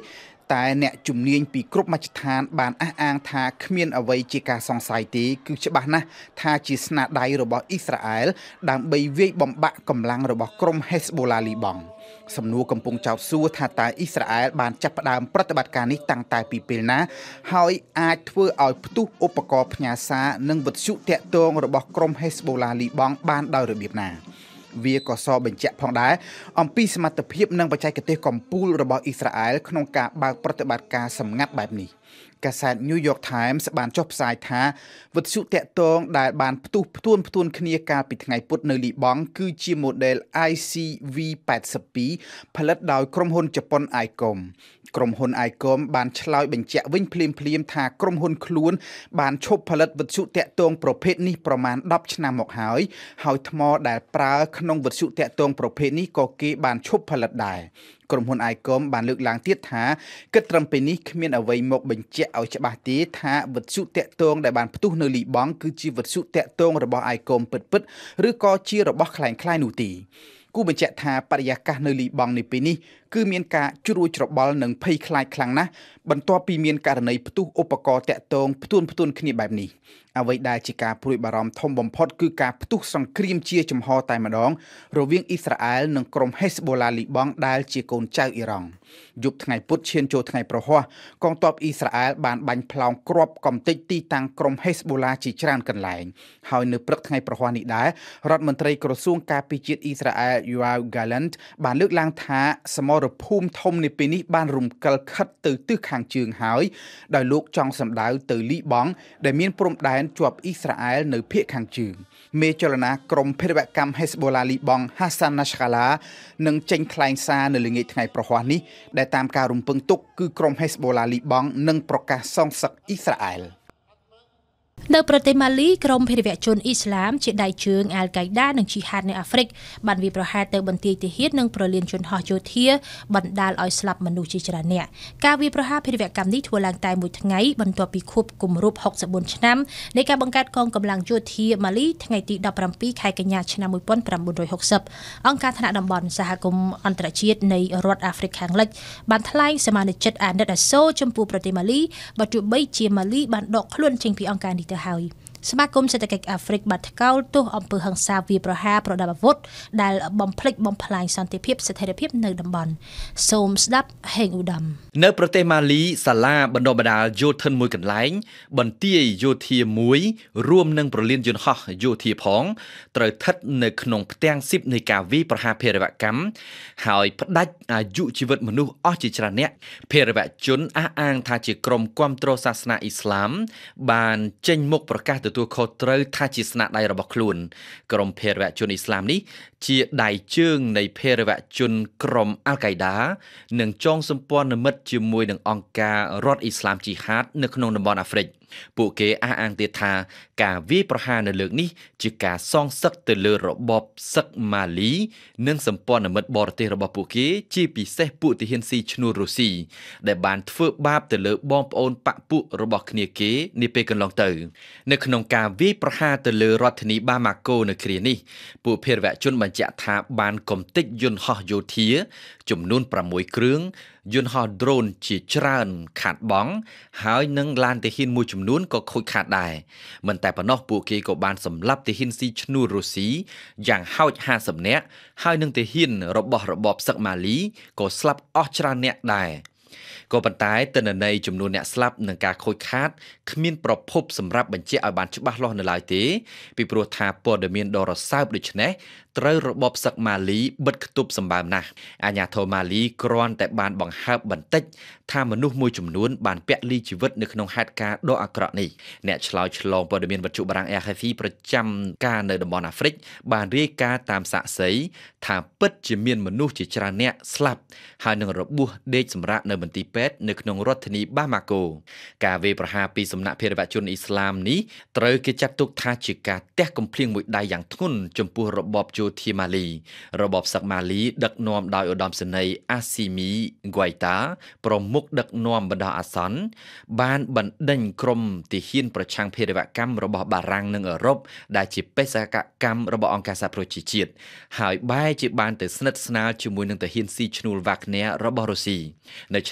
S6: តែអ្នកជំនាញពីគ្រប់មជ្ឈដ្ឋានបានអះអាងថាគ្មានអ្វីជាការសង្ស័យទេគឺច្បាស់ណាស់ថាជាស្នាដៃរបស់អ៊ីស្រាអែលដើម្បីវាយបំបាក់កម្លាំងរបស់ក្រុម Hezbollah លីបង់សំណួរកំពុងចោទសួរថាតើអ៊ីស្រាអែលបានចាប់ផ្ដើមប្រតិបត្តិការនេះតាំងតែពីពេលណាហើយអាចធ្វើឲ្យផ្ទុះឧបករណ៍ផ្ញើសារនិងវិទ្យុតាក់ទងរបស់ក្រុម Hezbollah លីបង់បានដោយរបៀបណាវាក៏សបញ្ជាក់ផងដែរអំពីសមត្ថភាពនិងបច្ចេកទេសកំពូលរបស់អ៊ីស្រាអែលក្នុងការបើកប្រតិបត្តិការសម្ងាត់បែបនេះកាសែត New York Times បានចុះផ្សាយថាវិទ្យុតាក់ទងដែលបានផ្ទុះផ្ទួនផ្ទួនគ្នាកាលពីថ្ងៃពុធនៅលីបង់គឺជា model I C V แปดสิบสองផលិតដោយក្រុមហ៊ុនជប៉ុន Icom ក្រុមហ៊ុន Icom បានឆ្លើយបញ្ជាក់វិញភ្លាមភ្លាមថាក្រុមហ៊ុនខ្លួនបានឈប់ផលិតវិទ្យុតាក់ទងប្រភេទនេះប្រមាណដប់ឆ្នាំមកហើយហើយថ្មដែលប្រើក្នុងវិទ្យុតាក់ទងប្រភេទនេះក៏គេបានឈប់ផលិតដែរក្រុមហ៊ុន Icom បានលើកឡើងទៀតថាគិតត្រឹមពេលនេះគ្មានអ្វីមកបញ្ជាក់ឲ្យច្បាស់ទេថាវិទ្យុតាក់ទងដែលបានផ្ទុះនៅលីបង់គឺជាវិទ្យុតាក់ទងរបស់ Icom ពិតៗឬក៏ជារបស់ខ្លែងខ្លាយនោះទេគូបញ្ជាក់ថាបរិយាកាសនៅលីបង់នេះពេលនេះគឺមានការជ្រួលច្របល់និងភ័យខ្លាចខ្លាំងណាស់បន្ទាប់ពីមានករណីផ្ទុះឧបករណ៍តាក់ទងផ្ទួនផ្ទួនគ្នាបែបនេះអ្វីដែលជាការព្រួយបារម្ភធំបំផុតគឺការផ្ទុះសង្គ្រាមជាចំហតែម្ដងរវាងអ៊ីស្រាអែលនិងក្រុម Hezbollah លីបង់ដែលជាកូនចៅអ៊ីរ៉ង់យប់ថ្ងៃពុធឈានចូលថ្ងៃប្រហ័សកងទ័ពអ៊ីស្រាអែលបានបាញ់ផ្លោងគ្រាប់កំទេចទីតាំងក្រុម Hezbollah ជាច្រើនកន្លែងហើយនៅព្រឹកថ្ងៃប្រហ័សនេះដែររដ្ឋមន្ត្រីក្រសួងការពារជាតិអ៊ីស្រាអែល Yoav Gallant បានលើកឡើងថាសមរភូមិធំនៅពេលនេះបានរំកិលខិតទៅទិសខាងជើងហើយដោយលោកចង់សម្ដៅទៅលីបង់ដែលមានព្រំដែនជាប់អ៊ីស្រាអែលនៅភាគខាងជើងមេចលនាក្រុមភេរវកម្ម Hezbollah លីបង់ Hassan Nasrallah នឹងចេញថ្លែងសារនៅល្ងាចថ្ងៃប្រហ័សនេះដែលតាមការរំពឹងទុកគឺក្រុម Hezbollah លីបង់នឹងប្រកាសសងសឹកអ៊ីស្រាអែលនៅប្រទេសម៉ាលីក្រុមភេរវជនអ៊ីស្លាមជាដៃជើងអាល់កៃដានិងជីហាតនៅអាហ្វ្រិកបានវាយប្រហារទៅបន្ទាយទាហាននិងប្រលានយន្តហោះយោធាបណ្ដាលឲ្យស្លាប់មនុស្សជាច្រើនអ្នកការវាយប្រហារភេរវកម្មនេះធ្វើឡើងតែមួយថ្ងៃបន្ទាប់ពីខួបគម្រប់ហុកសិបបួនឆ្នាំនៃការបង្កើតកងកម្លាំងយោធាម៉ាលីថ្ងៃទីដប់ប្រាំពីរខែកញ្ញាឆ្នាំmột nghìn chín trăm sáu mươiអង្គការថ្នាក់តំបន់សហគមន៍អន្តរជាតិនៃរដ្ឋអាហ្វ្រិកខាងលិចបានថ្លែងសមាជិកអាណិតអាសូរចំពោះប្រទេសម៉ាលីបើទោះបីជាម៉ាលីបានដកខ្លួនចេញពីអង្គការនេះទៅហើយសមាគមសេដ្ឋកិច្ចអាហ្វ្រិកបានថ្កោលទោសអំពើហិង្សាវាយប្រហារប្រដាប់អាវុធដែលបំផ្លិចបំផ្លាញសន្តិភាពស្ថិរភាពនៅតំបន់សូមស្ដាប់ហេងឧត្តម
S7: នៅប្រទេសម៉ាលីសាលាបណ្ដុះបណ្ដាលយោធិនមួយកន្លែងបន្ទាយយោធាមួយរួមនឹងប្រលានយន្តហោះយោធាផងត្រូវស្ថិតនៅក្នុងផ្ទាំងស៊ីបនៃការវាយប្រហារភេរវកម្មហើយផ្ដាច់អាយុជីវិតមនុស្សអស់ជាច្រើនអ្នកភេរវជនអះអាងថាជាក្រុមគាំទ្រសាសនាអ៊ីស្លាមបានចេញមុខប្រកាសទទួលខុសត្រូវថាជាស្នាដៃរបស់ខ្លួនក្រុមភេរវជនអ៊ីស្លាមនេះជាដៃជើងនៃភេរវជនក្រុមអាល់កៃដានិងចងសម្ព័ន្ធមិត្តជាមួយនឹងអង្គការរដ្ឋអ៊ីស្លាមជីហាតនៅក្នុងតំបន់អាហ្វ្រិកពួកគេអះអាងទៀតថាការវាយប្រហារនៅលើកនេះជាការសងសឹកទៅលើរបបសឹកម៉ាលីនិងសម្ព័ន្ធមិត្តបរទេសរបស់ពួកគេជាពិសេសពួកទាហានស៊ីឈ្នួលរុស្ស៊ីដែលបានធ្វើបាបទៅលើបងប្អូនបកពួករបស់គ្នាគេនាពេលកន្លងទៅនៅក្នុងការវាយប្រហារទៅលើរដ្ឋធានីបាម៉ាកូនៅគ្រានេះពួកភេរវជនបញ្ជាក់ថាបានកំទេចយន្តហោះយោធាចំនួនប្រាំមួយគ្រឿងយន្តហោះ drone ជាច្រើនខាតបង់ហើយនឹងឡានទាហានមួយចំនួនក៏ខូចខាតដែរមិនតែប៉ុណ្ណោះពួកគេក៏បានសម្លាប់ទាហានស៊ីឈ្នួលរុស្ស៊ីយ៉ាងហោចห้าสิบនាក់ហើយនឹងទាហានរបស់របបសឹកម៉ាលីក៏ស្លាប់អស់ច្រើនអ្នកដែរក៏ប៉ុន្តែទិន្នន័យចំនួនអ្នកស្លាប់និងការខូចខាតគ្មានប្រភពសម្រាប់បញ្ជាក់ឲ្យបានច្បាស់លាស់នៅឡើយទេពីព្រោះថាព័ត៌មានដ៏រសើបដូចនេះត្រូវរបបសឹកម៉ាលីបិទគប់សម្បើមណាស់អាជ្ញាធរម៉ាលីគ្រាន់តែបានបង្ហើបបន្តិចថាមនុស្សមួយចំនួនបានពាក់លីជីវិតនៅក្នុងហេតុការណ៍ដ៏អាក្រក់នេះអ្នកឆ្លើយឆ្លងព័ត៌មានវិទ្យុបារាំង R F I ប្រចាំការនៅតំបន់អាហ្វ្រិកបានរាយការណ៍តាមសាក្សីថាពិតជាមានមនុស្សជាច្រើនអ្នកស្លាប់ហើយនឹងរបួសដេកសម្រាកនៅមន្ទីរពេទ្យនៅក្នុងរដ្ឋធានីបាម៉ាកូការវាយប្រហារពីសំណាក់ភេរវជនអ៊ីស្លាមនេះត្រូវគេចាត់ទុកថាជាការទះកំភ្លៀងមួយដៃយ៉ាងធ្ងន់ចំពោះរបបយោធាម៉ាលីរបបសឹកម៉ាលីដឹកនាំដោយឧត្តមសេនីយ៍អាស៊ីមីហ្គួយតាប្រមុខដឹកនាំបណ្ដោះអាសន្នបានបណ្ដេញក្រុមទាហានប្រឆាំងភេរវកម្មរបស់បារាំងនិងអឺរ៉ុបដែលជាបេសកកម្មរបស់អង្គការសហប្រជាជាតិហើយបែរជាបានទៅស្និទ្ធស្នាលជាមួយនឹងទាហានស៊ីឈ្នួលវ៉ាហ្គនែររបស់រុស្ស៊ីនៅឆ្នាំ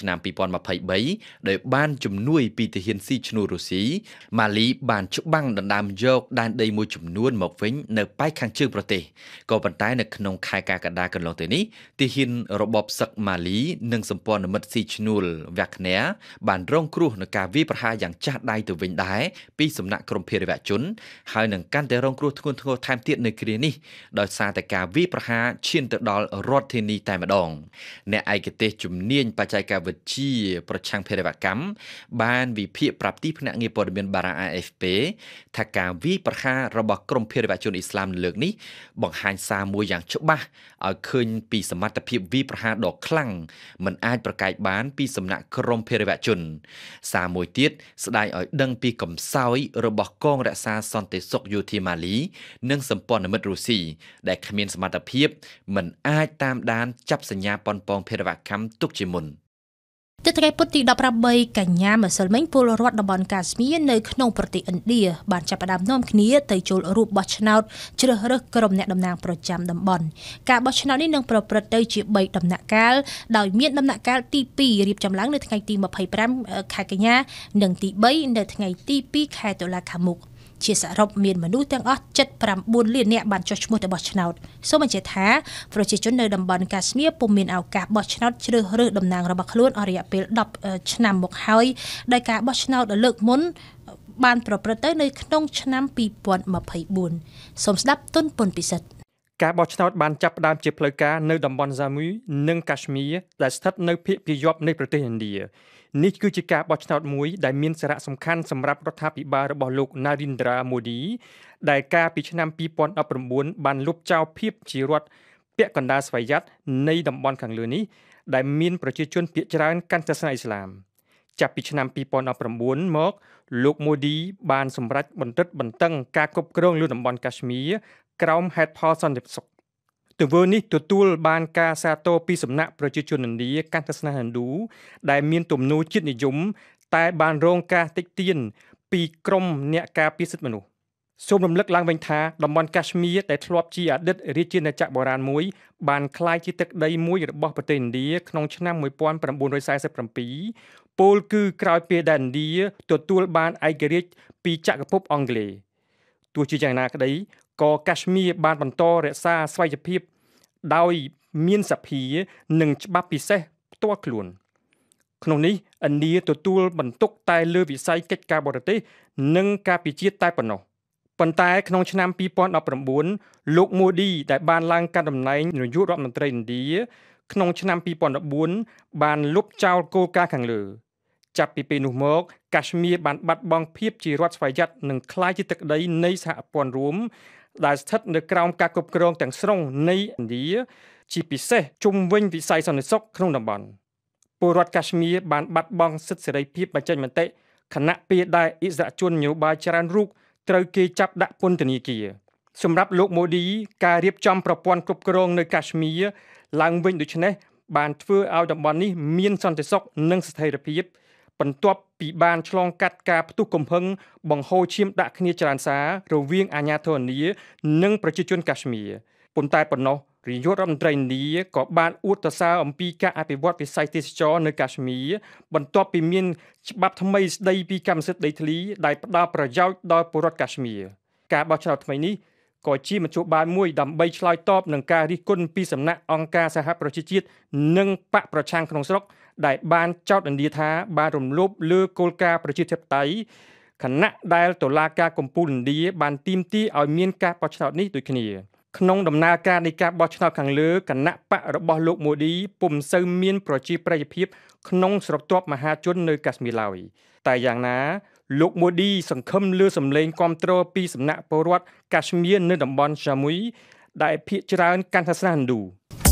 S7: ឆ្នាំពីរពាន់ម្ភៃបីដោយបានជំនួយពីទាហានស៊ីឈ្នួលរុស្ស៊ីម៉ាលីបានច្បាំងដណ្ដើមយកដែនដីមួយចំនួនមកវិញនៅប៉ែកខាងជើងប្រទេសក៏ប៉ុន្តែនៅក្នុងខែកក្កដាកន្លងទៅនេះទាហានរបបសឹកម៉ាលីនិងសម្ព័ន្ធមិត្តស៊ីឈ្នួលវ៉ាក់ណែបានរងគ្រោះនឹងការវាយប្រហារយ៉ាងចាស់ដៃទៅវិញដែរពីសំណាក់ក្រុមភេរវជនហើយនឹងកាន់តែរងគ្រោះធ្ងន់ធ្ងរថែមទៀតនៅគ្រានេះដោយសារតែការវាយប្រហារឈានទៅដល់រដ្ឋធានីតែម្ដងអ្នកឯកទេសជំនាញបច្ចេកវិទ្យាប្រឆាំងភេរវកម្មបានវិភាគប្រាប់ទីភ្នាក់ងារព័ត៌មានបារាំង A F P ថាការវាយប្រហាររបស់ក្រុមភេរវជនអ៊ីស្លាមលើកនេះបង្ហាញសារមួយយ៉ាងច្បាស់ឲ្យឃើញពីសមត្ថភាពវាយប្រហារដ៏ខ្លាំងមិនអាចប្រកែកបានពីសំណាក់ក្រុមភេរវជនសារមួយទៀតស្ដាយឲ្យដឹងពីកំសោយរបស់កងរក្សាសន្តិសុខយោធាម៉ាលីនិងសម្ព័ន្ធមិត្តរុស្ស៊ីដែលគ្មានសមត្ថភាពមិនអាចតាមដានចាប់សញ្ញាប៉ុនប៉ងភេរវកម្មទុកជាមុន
S1: ទិដ្ឋាពុទ្ធទីដប់ប្រាំបីកញ្ញាម្សិលមិញពលរដ្ឋតំបន់កាស្មៀរនៅក្នុងប្រទេសឥណ្ឌាបានចាប់ផ្ដើមនាំគ្នាទៅចូលរួមបោះឆ្នោតជ្រើសរើសក្រុមអ្នកតំណាងប្រចាំតំបន់ការបោះឆ្នោតនេះនឹងប្រព្រឹត្តទៅជាបីដំណាក់កាលដោយមានដំណាក់កាលទីពីររៀបចំឡើងនៅថ្ងៃទីម្ភៃប្រាំខែកញ្ញានិងទីបីនៅថ្ងៃទីពីរខែតុលាខាងមុខជាសរុបមានមនុស្សទាំងអស់ជិតប្រាំបួនលាននាក់បានចុះឈ្មោះទៅបោះឆ្នោតសូមបញ្ជាក់ថាប្រជាជននៅតំបន់កាស្មៀរពុំមានឱកាសបោះឆ្នោតជ្រើសរើសតំណាងរបស់ខ្លួនអស់រយៈពេលដប់ឆ្នាំមកហើយដោយការបោះឆ្នោតលើកមុនបានប្រព្រឹត្តទៅនៅក្នុងឆ្នាំពីរពាន់ម្ភៃបួនសូមស្ដាប់ទុនពុនពិសិដ្ឋ
S5: ការបោះឆ្នោតបានចាប់ផ្ដើមជាផ្លូវការនៅតំបន់ Jammu និង Kashmir ដែលស្ថិតនៅភាគពាយ័ព្យនៃប្រទេសឥណ្ឌានេះគឺជាការបោះឆ្នោតមួយដែលមានសារៈសំខាន់សម្រាប់រដ្ឋាភិបាលរបស់លោក Narendra Modi ដែលកាលពីឆ្នាំពីរពាន់ដប់ប្រាំបួនបានលុបចោលភាពជារដ្ឋពាក់កណ្ដាលស្វយ័តនៃតំបន់ខាងលើនេះដែលមានប្រជាជនភាគច្រើនកាន់សាសនាអ៊ីស្លាមចាប់ពីឆ្នាំពីរពាន់ដប់ប្រាំបួនមកលោក Modi បានសម្រេចបន្តិតបន្តឹងការគ្រប់គ្រងលើតំបន់ Kashmir ក្រោមហេតុផលសន្តិសុខទង្វើនេះទទួលបានការសាទរពីសំណាក់ប្រជាជនឥណ្ឌាកាន់សាសនាហិណ្ឌូដែលមានទំនោរជាតិនិយមតែបានរងការតិចទៀនពីក្រុមអ្នកការពារសិទ្ធិមនុស្សសូមរំលឹកឡើងវិញថាតំបន់កាស្មៀរដែលធ្លាប់ជាអតីតរាជាណាចក្របុរាណមួយបានក្លាយជាទឹកដីមួយរបស់ប្រទេសឥណ្ឌាក្នុងឆ្នាំមួយពាន់ប្រាំបួនរយសែសិបប្រាំពីរពោលគឺក្រោយពេលដែលឥណ្ឌាទទួលបានឯករាជ្យពីចក្រភពអង់គ្លេសទោះជាយ៉ាងណាក្តីក៏កាស្មៀរបានបន្តរក្សាស្វ័យភាពដោយមានសភានិងច្បាប់ពិសេសផ្ទាល់ខ្លួនក្នុងនេះឥណ្ឌាទទួលបន្ទុកតែលើវិស័យកិច្ចការបរទេសនិងការពិជាតិតែប៉ុណ្ណោះប៉ុន្តែក្នុងឆ្នាំពីរពាន់ដប់ប្រាំបួនលោក Modi ដែលបានឡើងកាន់តំណែងនាយករដ្ឋមន្ត្រីឥណ្ឌាក្នុងឆ្នាំពីរពាន់ដប់បួនបានលុបចោលគោលការណ៍ខាងលើចាប់ពីពេលនោះមកកាស្មៀរបានបាត់បង់ភាពជារដ្ឋស្វយ័តនិងក្លាយជាទឹកដីនៃសហព័ន្ធរួមដែលស្ថិតនៅក្រោមការគ្រប់គ្រងទាំងស្រុងនៃឥណ្ឌាជាពិសេសជុំវិញវិស័យសន្តិសុខក្នុងតំបន់ពលរដ្ឋកាស្មៀរបានបាត់បង់សិទ្ធិសេរីភាពបញ្ចេញមតិខណៈពេលដែលអិសរាជជននយោបាយច្រើនរូបត្រូវគេចាប់ដាក់ពន្ធនាគារសម្រាប់លោក Modi ការរៀបចំប្រព័ន្ធគ្រប់គ្រងនៅកាស្មៀរឡើងវិញដូច្នេះបានធ្វើឲ្យតំបន់នេះមានសន្តិសុខនិងស្ថិរភាពបន្ទាប់ពីបានឆ្លងកាត់ការផ្ទុះកំហឹងបង្ហូរឈាមដាក់គ្នាច្រើនសាររវាងអាជ្ញាធរឥណ្ឌានិងប្រជាជនកាស្មៀរប៉ុន្តែប៉ុណ្ណោះនាយករដ្ឋមន្ត្រីឥណ្ឌាក៏បានអួតសរសើរអំពីការអភិវឌ្ឍវិស័យទេសចរនៅកាស្មៀរបន្ទាប់ពីមានច្បាប់ថ្មីស្តីពីកម្មសិទ្ធិដីធ្លីដែលផ្ដល់ប្រយោជន៍ដល់ពលរដ្ឋកាស្មៀរការបោះឆ្នោតថ្មីនេះក៏ជាមធ្យោបាយមួយដើម្បីឆ្លើយតបនឹងការរិះគន់ពីសំណាក់អង្គការសហប្រជាជាតិនិងបកប្រឆាំងក្នុងស្រុកដែលបានចោទឥណ្ឌាថាបានរំលោភលើគោលការណ៍ប្រជាធិបតេយ្យខណៈដែលតុលាការកំពូលឥណ្ឌាបានទាមទារឲ្យមានការបោះឆ្នោតនេះដូចគ្នាក្នុងដំណើរការនៃការបោះឆ្នោតខាងលើគណៈបករបស់លោក Modi ពុំសូវមានប្រជាប្រិយភាពក្នុងស្រុកទ័ពមហាជននៅកាស្មៀរឡើយតែយ៉ាងណាលោក Modi សង្ឃឹមលើសម្លេងគាំទ្រពីសំណាក់ពលរដ្ឋកាស្មៀរនៅតំបន់ Jammu ដែលភាគច្រើនកាន់សាសនាហិណ្ឌូ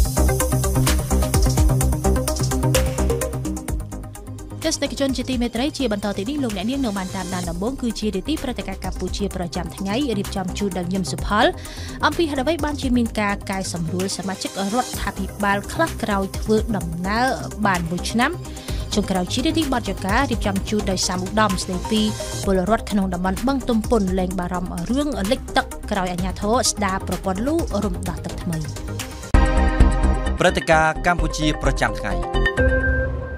S1: ទស្សនិកជនជាទីមេត្រីជាបន្តទៅនេះលោកអ្នកនាងនៅបានតាមដានដំបូងគឺជានីតិព្រឹត្តិការណ៍កម្ពុជាប្រចាំថ្ងៃរៀបចំជូនដោយញឹមសុផលអំពីហេតុអ្វីបានជាមានការកែសម្រួលសមាជិករដ្ឋាភិបាលខ្លះក្រោយធ្វើដំណើរបានមួយឆ្នាំចុងក្រោយជានីតិបទចការរៀបចំជូនដោយសាមឧត្តមស្ដីពីពលរដ្ឋក្នុងតំបន់បឹងទំពុនលែងបារម្ភរឿងលិចទឹកក្រោយអាជ្ញាធរស្ដារប្រព័ន្ធលូរំដោះទឹកថ្មី
S7: ព្រឹត្តិការណ៍កម្ពុជាប្រចាំថ្ងៃ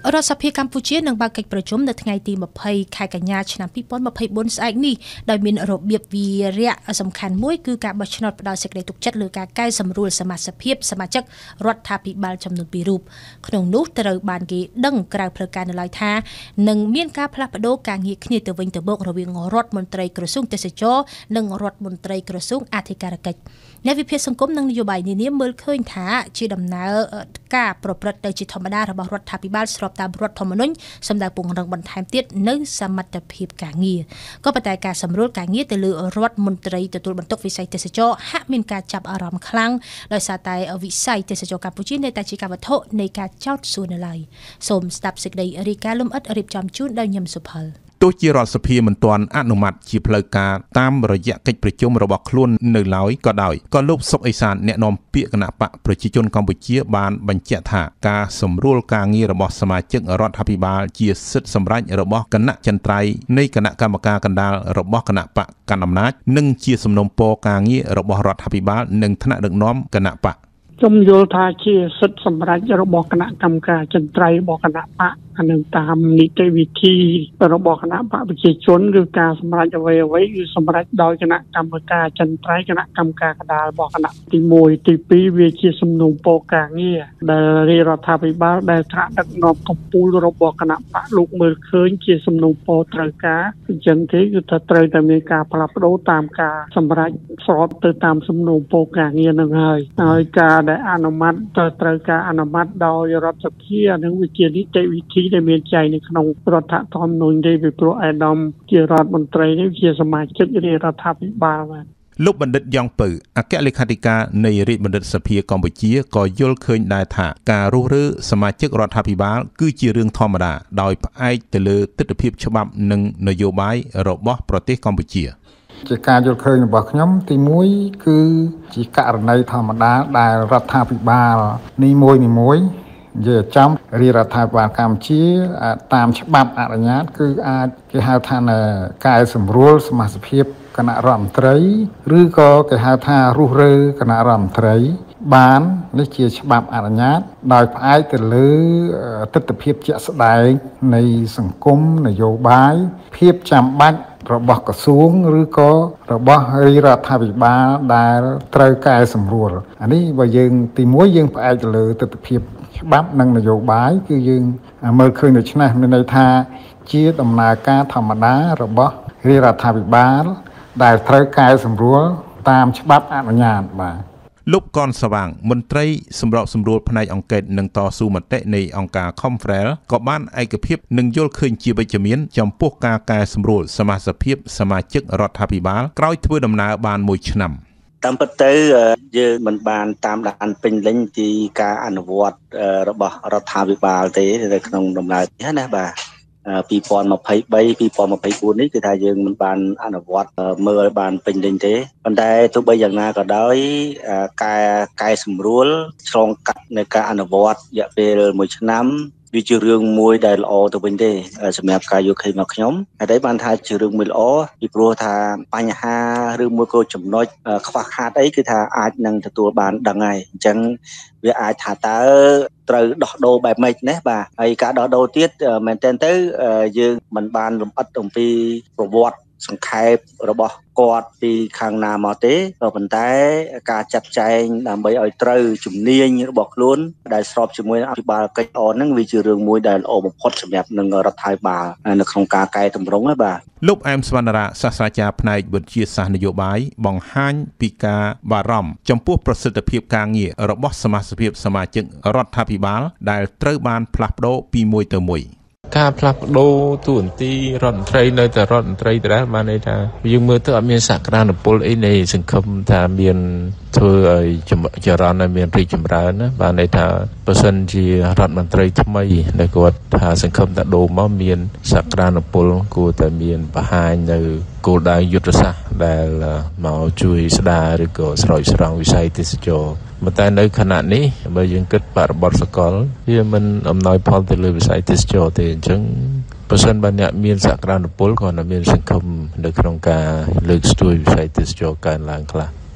S1: រដ្ឋសភាកម្ពុជានឹងបើកកិច្ចប្រជុំនៅថ្ងៃទីยี่สิบខែកញ្ញាឆ្នាំยี่สิบยี่สิบสี่ស្អែកនេះដោយមានរបៀបវារៈសំខាន់មួយគឺការបោះឆ្នោតផ្ដល់សេចក្តីទុកចិត្តលើការកែសម្រួលសមាជិកភាពសមាជិករដ្ឋាភិបាលចំនួនពីររូបក្នុងនោះត្រូវបានគេដឹងក្រៅផ្លូវការនៅឡើយថានឹងមានការផ្លាស់ប្ដូរការងារគ្នាទៅវិញទៅមករវាងរដ្ឋមន្ត្រីក្រសួងទេសចរនិងរដ្ឋមន្ត្រីក្រសួងអធិការកិច្ចអ្នកវិភាគសង្គមនិងនយោបាយនានាមើលឃើញថាជាដំណើរការប្រព្រឹត្តទៅជាធម្មតារបស់រដ្ឋាភិបាលស្របតាមរដ្ឋធម្មនុញ្ញសម្ដៅពង្រឹងបន្ថែមទៀតនៅសមត្ថភាពការងារក៏ប៉ុន្តែការសម្រួលការងារទៅលើរដ្ឋមន្ត្រីទទួលបន្ទុកវិស័យទេសចរហាក់មានការចាប់អារម្មណ៍ខ្លាំងដោយសារតែវិស័យទេសចរកម្ពុជានៅតែជាការវត្ថុនៃការចោទសួរនៅឡើយសូមស្ដាប់សេចក្តីរាយការណ៍លម្អិតរៀបចំជូនដោយញឹមសុផល
S2: ទោះជារដ្ឋសភាមិនទាន់អនុម័តជាផ្លូវការតាមរយៈកិច្ចប្រជុំរបស់ខ្លួននៅឡើយក៏ដោយក៏លោកសុកអេសានអ្នកនាំពាក្យគណៈបកប្រជាជនកម្ពុជាបានបញ្ជាក់ថាការសម្រួលការងាររបស់សមាជិករដ្ឋាភិបាលជាសិទ្ធិសម្រេចរបស់គណៈចន្ទ្រៃនៃគណៈកម្មការកណ្ដាលរបស់គណៈបកកណ្ដាលអំណាចនិងជាសំណុំពរការងាររបស់រដ្ឋាភិបាលនិងថ្នាក់ដឹកនាំគណៈបក
S8: ខ្ញុំយល់ថាជាសិទ្ធិសម្រេចរបស់គណៈកម្មការចន្ទ្រៃរបស់គណៈបកអានឹងតាមនីតិវិធីរបស់គណៈបកប្រជាជនឬការសម្រេចអ្វីអ្វីគឺសម្រេចដោយគណៈកម្មការចន្ទ្រៃគណៈកម្មការកណ្ដាលរបស់គណៈទីមួយទីពីរវាជាសំណុំពរការងារដែលរាជរដ្ឋាភិបាលដែលថ្នាក់ដឹកនាំកម្ពុជារបស់គណៈបកលោកមើលឃើញជាសំណុំពរត្រូវការអញ្ចឹងទេគឺថាត្រូវតែមានការផ្លាស់ប្ដូរតាមការសម្រេចស្របទៅតាមសំណុំពរការងារនឹងហើយហើយការដែលអនុម័តទៅត្រូវការអនុម័តដោយរដ្ឋសភានឹងវិជានីតិវិធីដែលមានចែងនៅក្នុងរដ្ឋធម្មនុញ្ញទេពីព្រោះអាដាមជារដ្ឋមន្ត្រីនេះជាសមាជិករាជរដ្ឋាភិបាលបាទ
S2: លោកបណ្ឌិតយ៉ងពៅអគ្គលេខាធិការនៃរាជបណ្ឌិតសភាកម្ពុជាក៏យល់ឃើញដែរថាការរុះរើសមាជិករដ្ឋាភិបាលគឺជារឿងធម្មតាដោយផ្អែកទៅលើទស្សនវិជ្ជាច្បាប់និងនយោបាយរបស់ប្រទេសកម្ពុជា
S9: ជាការយល់ឃើញរបស់ខ្ញុំទីមួយគឺជាករណីធម្មតាដែលរដ្ឋាភិបាលនីមួយនីមួយនិយាយចំរាជរដ្ឋាភិបាលកម្ពុជាតាមច្បាប់អនុញ្ញាតគឺអាចគេហៅថាកែសម្រួលសមាជិកភាពគណៈរដ្ឋមន្ត្រីឬក៏គេហៅថារុះរើគណៈរដ្ឋមន្ត្រីបាននេះជាច្បាប់អនុញ្ញាតដោយផ្អែកទៅលើទស្សនវិជ្ជាជាក់ស្ដែងនៃសង្គមនយោបាយភាពចាំបាច់របស់ក្រសួងឬក៏របស់រាជរដ្ឋាភិបាលដែលត្រូវកែសម្រួលអានេះបើយើងទីមួយយើងផ្អែកទៅលើទស្សនវិជ្ជាច្បាប់និងនយោបាយគឺយើងមើលឃើញដូច្នេះមានន័យថាជាដំណើរការធម្មតារបស់រាជរដ្ឋាភិបាលដែលត្រូវកែសម្រួលតាមច្បាប់អនុញ្ញាតបាទ
S2: លោកកនសវាងមន្ត្រីសម្របសម្រួលផ្នែកអង្គការនិងតស៊ូមតិនៃអង្គការ Confrel ក៏បានឯកភាពនិងយល់ឃើញជាវិជ្ជមានចំពោះការកែសម្រួលសមាជិកភាពសមាជិករដ្ឋាភិបាលក្រោយធ្វើដំណើរបានមួយឆ្នាំ
S10: តាមពិតទៅយើងមិនបានតាមដានពេញលេញពីការអនុវត្តរបស់រដ្ឋាភិបាលទេនៅក្នុងដំណើរនេះណាបាទពីរពាន់ម្ភៃបី ពីរពាន់ម្ភៃបួននេះគឺថាយើងមិនបានអនុវត្តមើលបានពេញលេញទេប៉ុន្តែទោះបីយ៉ាងណាក៏ដោយការកែសម្រួលឆ្លងកាត់នៃការអនុវត្តរយៈពេលមួយឆ្នាំវាជារឿងមួយដែលល្អទៅវិញទេសម្រាប់ការយកឃើញមកខ្ញុំហើយបានថាជារឿងមួយល្អពីព្រោះថាបញ្ហាឬមួយក៏ចំណុចខ្វះខាតអីគឺថាអាចនឹងទទួលបានដឹងហើយអញ្ចឹងវាអាចថាតើត្រូវដោះដូរបែបម៉េចណាបាទហើយការដោះដូរទៀតមែនទែនទៅយើងមិនបានលម្អិតអំពីប្រវត្តិសង្ខេបរបស់គាត់ពីខាងណាមកទេក៏ប៉ុន្តែការចាត់ចែងដើម្បីឲ្យត្រូវជំនាញរបស់ខ្លួនដែលស្របជាមួយអភិបាលកិច្ចអនហ្នឹងវាជារឿងមួយដែលល្អបំផុតសម្រាប់នឹងរដ្ឋាភិបាលនៅក្នុងការកែតម្រង់ហ្នឹងបាទ
S2: លោកអែមសវណ្ណរាសាស្ត្រាចារ្យផ្នែកវិទ្យាសាស្ត្រនយោបាយបង្ហាញពីការបារម្ភចំពោះប្រសិទ្ធភាពការងាររបស់សមាជិកភាពសមាជិករដ្ឋាភិបាលដែលត្រូវបានផ្លាស់ប្ដូរពីមួយទៅមួយ
S11: ការផ្លាស់ប្ដូរតួនាទីរដ្ឋមន្ត្រីនៅតែរដ្ឋមន្ត្រីដដែលបានន័យថាយើងមើលទៅអត់មានសក្តានុពលអីនៃសង្គមថាមានធ្វើឲ្យចរន្តឲ្យមានរីកចម្រើនណាបានន័យថាបើសិនជារដ្ឋមន្ត្រីថ្មីដែលគាត់ថាសង្គមតែដូរមកមានសក្តានុពលគួរតែមានបង្ហាញនៅគោលដៅយុទ្ធសាស្ត្រដែលមកជួយស្ដារឬក៏ស្រោចស្រង់វិស័យទេសចរប៉ុន្តែនៅខណៈនេះបើយើងគិតបរិបទសកលវាមិនអំណោយផលទៅលើវិស័យទេសចរទេអញ្ចឹងបើសិនបើអ្នកមានសក្តានុពលក៏នឹងមានសង្ឃឹមនៅក្នុងការលើកស្ទួយវិស័យទេសចរកើនឡើងខ្លះ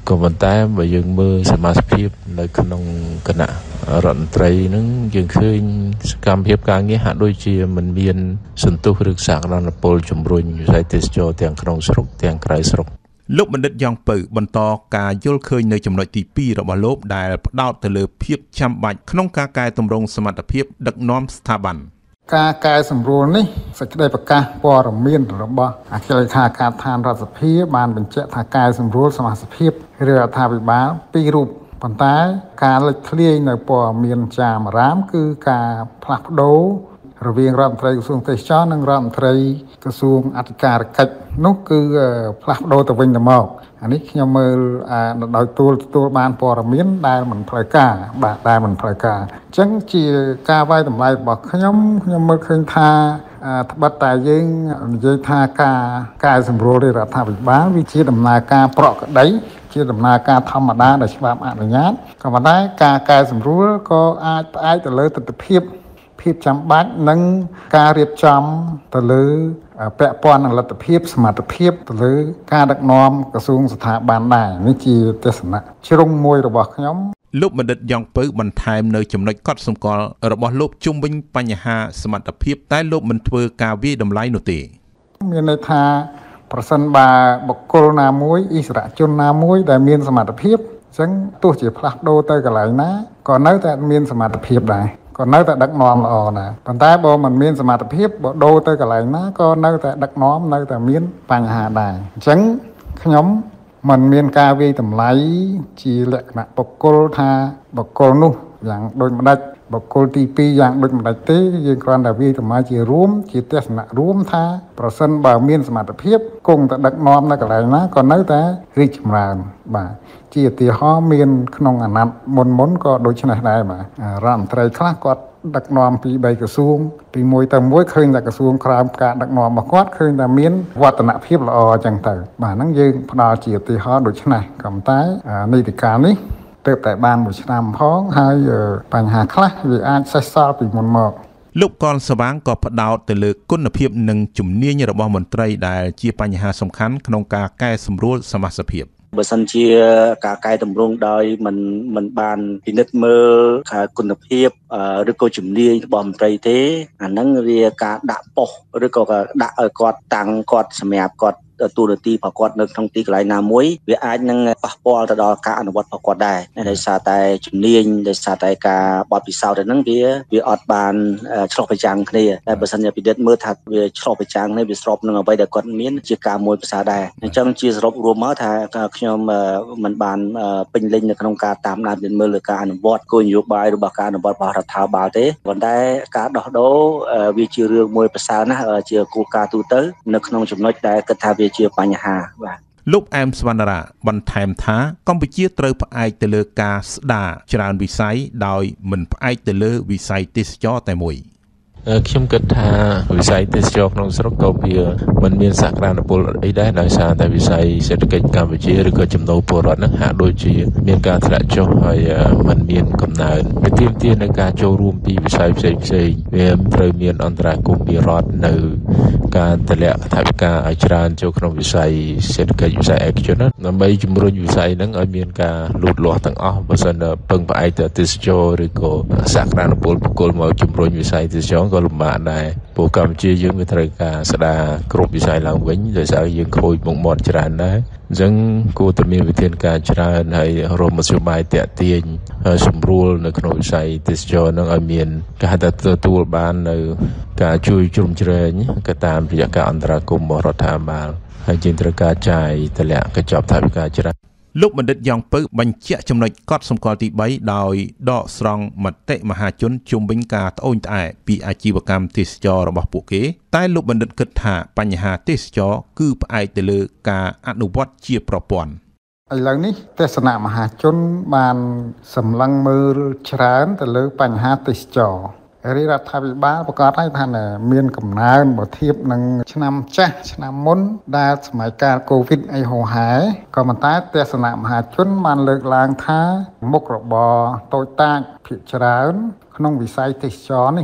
S11: ក៏ប៉ុន្តែបើយើងមើលសមាជិកភាពនៅក្នុងគណៈរដ្ឋមន្ត្រីហ្នឹងយើងឃើញសកម្មភាពការងារហាក់ដូចជាមិនមានសន្ទុះឬសក្តានុពលជំរុញវិស័យទេសចរទាំងក្នុងស្រុកទាំងក្រៅស្រុក
S2: លោកបណ្ឌិតយ៉ងពៅបន្តការយល់ឃើញនៅចំណុចទីពីររបស់លោកដែលផ្ដោតទៅលើភាពចាំបាច់ក្នុងការកែតម្រង់សមត្ថភាពដឹកនាំស្ថាប័ន
S9: ការកែសម្រួលនេះសេចក្តីប្រកាសព័ត៌មានរបស់អគ្គលេខាការដ្ឋានរដ្ឋសភាបានបញ្ជាក់ថាកែសម្រួលសមាជិកភាពរដ្ឋាភិបាលពីររូបប៉ុន្តែការលេចធ្លាយនៅព័ត៌មានចាមរាមគឺការផ្លាស់ប្ដូររវាងរដ្ឋមន្ត្រីក្រសួងទេសចរនិងរដ្ឋមន្ត្រីក្រសួងអធិការកិច្ចនោះគឺផ្លាស់ប្ដូរទៅវិញទៅមកអានេះខ្ញុំមើលដោយទួលទទួលបានព័ត៌មានដែលមិនផ្លូវការបាទដែលមិនផ្លូវការអញ្ចឹងជាការវាយតម្លៃរបស់ខ្ញុំខ្ញុំមើលឃើញថាត្បិតតែយើងនិយាយថាការកែសម្រួលរដ្ឋាភិបាលវាជាដំណើរការប្រក្រតីជាដំណើរការធម្មតាដែលច្បាប់អនុញ្ញាតក៏ប៉ុន្តែការកែសម្រួលក៏អាចផ្អែកទៅលើទស្សនវិជ្ជាភាពចាំបាច់និងការរៀបចំទៅលើពាក់ព័ន្ធនឹងលទ្ធភាពសមត្ថភាពទៅលើការដឹកនាំក្រសួងស្ថាប័នដែរនេះជាទស្សនៈជ្រុងមួយរបស់ខ្ញុំ
S2: លោកបណ្ឌិតយ៉ងពៅបន្ថែមនៅចំណុចកត់សម្គាល់របស់លោកជុំវិញបញ្ហាសមត្ថភាពតែលោកមិនធ្វើការវាយតម្លៃនោះទេ
S9: មានន័យថាប្រសិនបើបុគ្គលណាមួយអិសរាជជនណាមួយដែលមានសមត្ថភាពអញ្ចឹងទោះជាផ្លាស់ប្ដូរទៅកន្លែងណាក៏នៅតែមានសមត្ថភាពដែរក៏នៅតែដឹកនាំល្អដែរប៉ុន្តែបើមិនមានសមត្ថភាពបើដូរទៅកន្លែងណាក៏នៅតែដឹកនាំនៅតែមានបញ្ហាដែរអញ្ចឹងខ្ញុំមិនមានការវាយតម្លៃជាលក្ខណៈបុគ្គលថាបុគ្គលនោះយ៉ាងដូចម្ដេចបុគ្គលទីពីរយ៉ាងដូចម្ដេចទេយើងគ្រាន់តែវាយតម្លៃជារួមជាទស្សនៈរួមថាប្រសិនបើមានសមត្ថភាពគង់តែដឹកនាំនៅកន្លែងណាក៏នៅតែរីកចម្រើនបាទជាឧទាហរណ៍មានក្នុងអាណត្តិមុនមុនក៏ដូចនេះដែរបាទរដ្ឋមន្ត្រីខ្លះគាត់ដឹកនាំពីបីក្រសួងពីមួយទៅមួយឃើញតែក្រសួងក្រោមការដឹកនាំរបស់គាត់ឃើញតែមានវឌ្ឍនភាពល្អអញ្ចឹងទៅបាទហ្នឹងយើងផ្ដល់ជាឧទាហរណ៍ដូចនេះក៏តែនីតិកាលនេះទើបតែបានមួយឆ្នាំផងហើយបញ្ហាខ្លះវាអាចសេសសល់ពីមុនមក
S2: លោកកនសវាងក៏ផ្ដោតទៅលើគុណភាពនិងជំនាញរបស់មន្ត្រីដែលជាបញ្ហាសំខាន់ក្នុងការកែសម្រួលសមាជិកភាព
S10: បើសិនជាការកែតម្រង់ដោយមិនមិនបានពិនិត្យមើលខាគុណភាពឬក៏ជំនាញរបស់មន្ត្រីទេអាហ្នឹងវាការដាក់ប៉ុស្តិ៍ឬក៏ដាក់ឲ្យគាត់តាំងគាត់សម្រាប់គាត់ទូរទីរបស់គាត់នៅក្នុងទីកន្លែងណាមួយវាអាចនឹងប៉ះពាល់ទៅដល់ការអនុវត្តរបស់គាត់ដែរដោយសារតែជំនាញដោយសារតែការបទពិសោធន៍ហ្នឹងវាវាអត់បានឆ្លុះប្រចាំងគ្នាតែបើសិនជាពិនិត្យមើលថាវាឆ្លុះប្រចាំងនេះវាស្របនឹងអ្វីដែលគាត់មានជាការមួយភាសាដែរអញ្ចឹងជាសរុបរួមមកថាខ្ញុំមិនបានពេញលេញនៅក្នុងការតាមដានមើលលើការអនុវត្តគោលនយោបាយរបស់ការអនុវត្តរបស់រដ្ឋាភិបាលទេប៉ុន្តែការដោះដូរវាជារឿងមួយប្រសើរណាស់ជាគោលការណ៍ទូទៅនៅក្នុងចំណុចដែលគិតថាជាបញ្ហាបាទ
S2: លោកអែមសវណ្ណរាបន្ថែមថាកម្ពុជាត្រូវផ្អែកទៅលើការស្ដារច្រើនវិស័យដោយមិនផ្អែកទៅលើវិស័យទេសចរតែមួយ
S11: ខ្ញុំគិតថាវិស័យទេសចរក្នុងស្រុកក៏វាមិនមានសក្តានុពលអីដែរដោយសារតែវិស័យសេដ្ឋកិច្ចកម្ពុជាឬក៏ចំណូលពលរដ្ឋហ្នឹងហាក់ដូចជាមានការធ្លាក់ចុះហើយมันមានកំណើនវាទាមទារនៅការចូលរួមពីវិស័យផ្សេងផ្សេងវាត្រូវមានអន្តរាគមន៍ពីរដ្ឋនៅការទម្លាក់ថវិកាឲ្យច្រើនចូលក្នុងវិស័យសេដ្ឋកិច្ចវិស័យឯកជនដើម្បីជំរុញវិស័យហ្នឹងឲ្យមានការលូតលាស់ទាំងអស់បើមិនពឹងផ្អែកទៅទេសចរឬក៏សក្តានុពលបុគ្គលមកជំរុញវិស័យទេសចរក៏លំបាកដែរព្រោះកម្ពុជាយើងវាត្រូវការស្ដារគ្រប់វិស័យឡើងវិញដោយសារយើងខូចមុខមាត់ច្រើនដែរអញ្ចឹងគួរតែមានវិធានការច្រើនហើយរមមធ្យោបាយតាក់ទាញសម្រួលនៅក្នុងវិស័យទេសចរនឹងឲ្យមានការថាទទួលបាននៅការជួយជ្រោមជ្រែងក៏តាមរយៈការអន្តរាគមន៍របស់រដ្ឋាភិបាលហើយយើងត្រូវការចាយទម្លាក់កញ្ចប់ថវិកាច្រើន
S2: លោកបណ្ឌិតយ៉ងពៅបញ្ជាក់ចំណុចកត់សម្គាល់ទីបីដោយដកស្រង់មតិមហាជនជុំវិញការត្អូញត្អែពីអាជីវកម្មទេសចររបស់ពួកគេតែលោកបណ្ឌិតគិតថាបញ្ហាទេសចរគឺផ្អែកទៅលើការអនុវត្តជាប្រព័ន្ធ
S9: ឥឡូវនេះទស្សនៈមហាជនបានសម្លឹងមើលច្រើនទៅលើបញ្ហាទេសចររាជរដ្ឋាភិបាលប្រកាសឲ្យថាមានកំណើនបើធៀបនឹងឆ្នាំចាស់ឆ្នាំមុនដែលសម័យកាលកូវីដអីហូរហែក៏ប៉ុន្តែទស្សនៈមហាជនបានលើកឡើងថាមុខរបរតូចតាចភាគច្រើនក្នុងវិស័យទេសចរនេះគឺ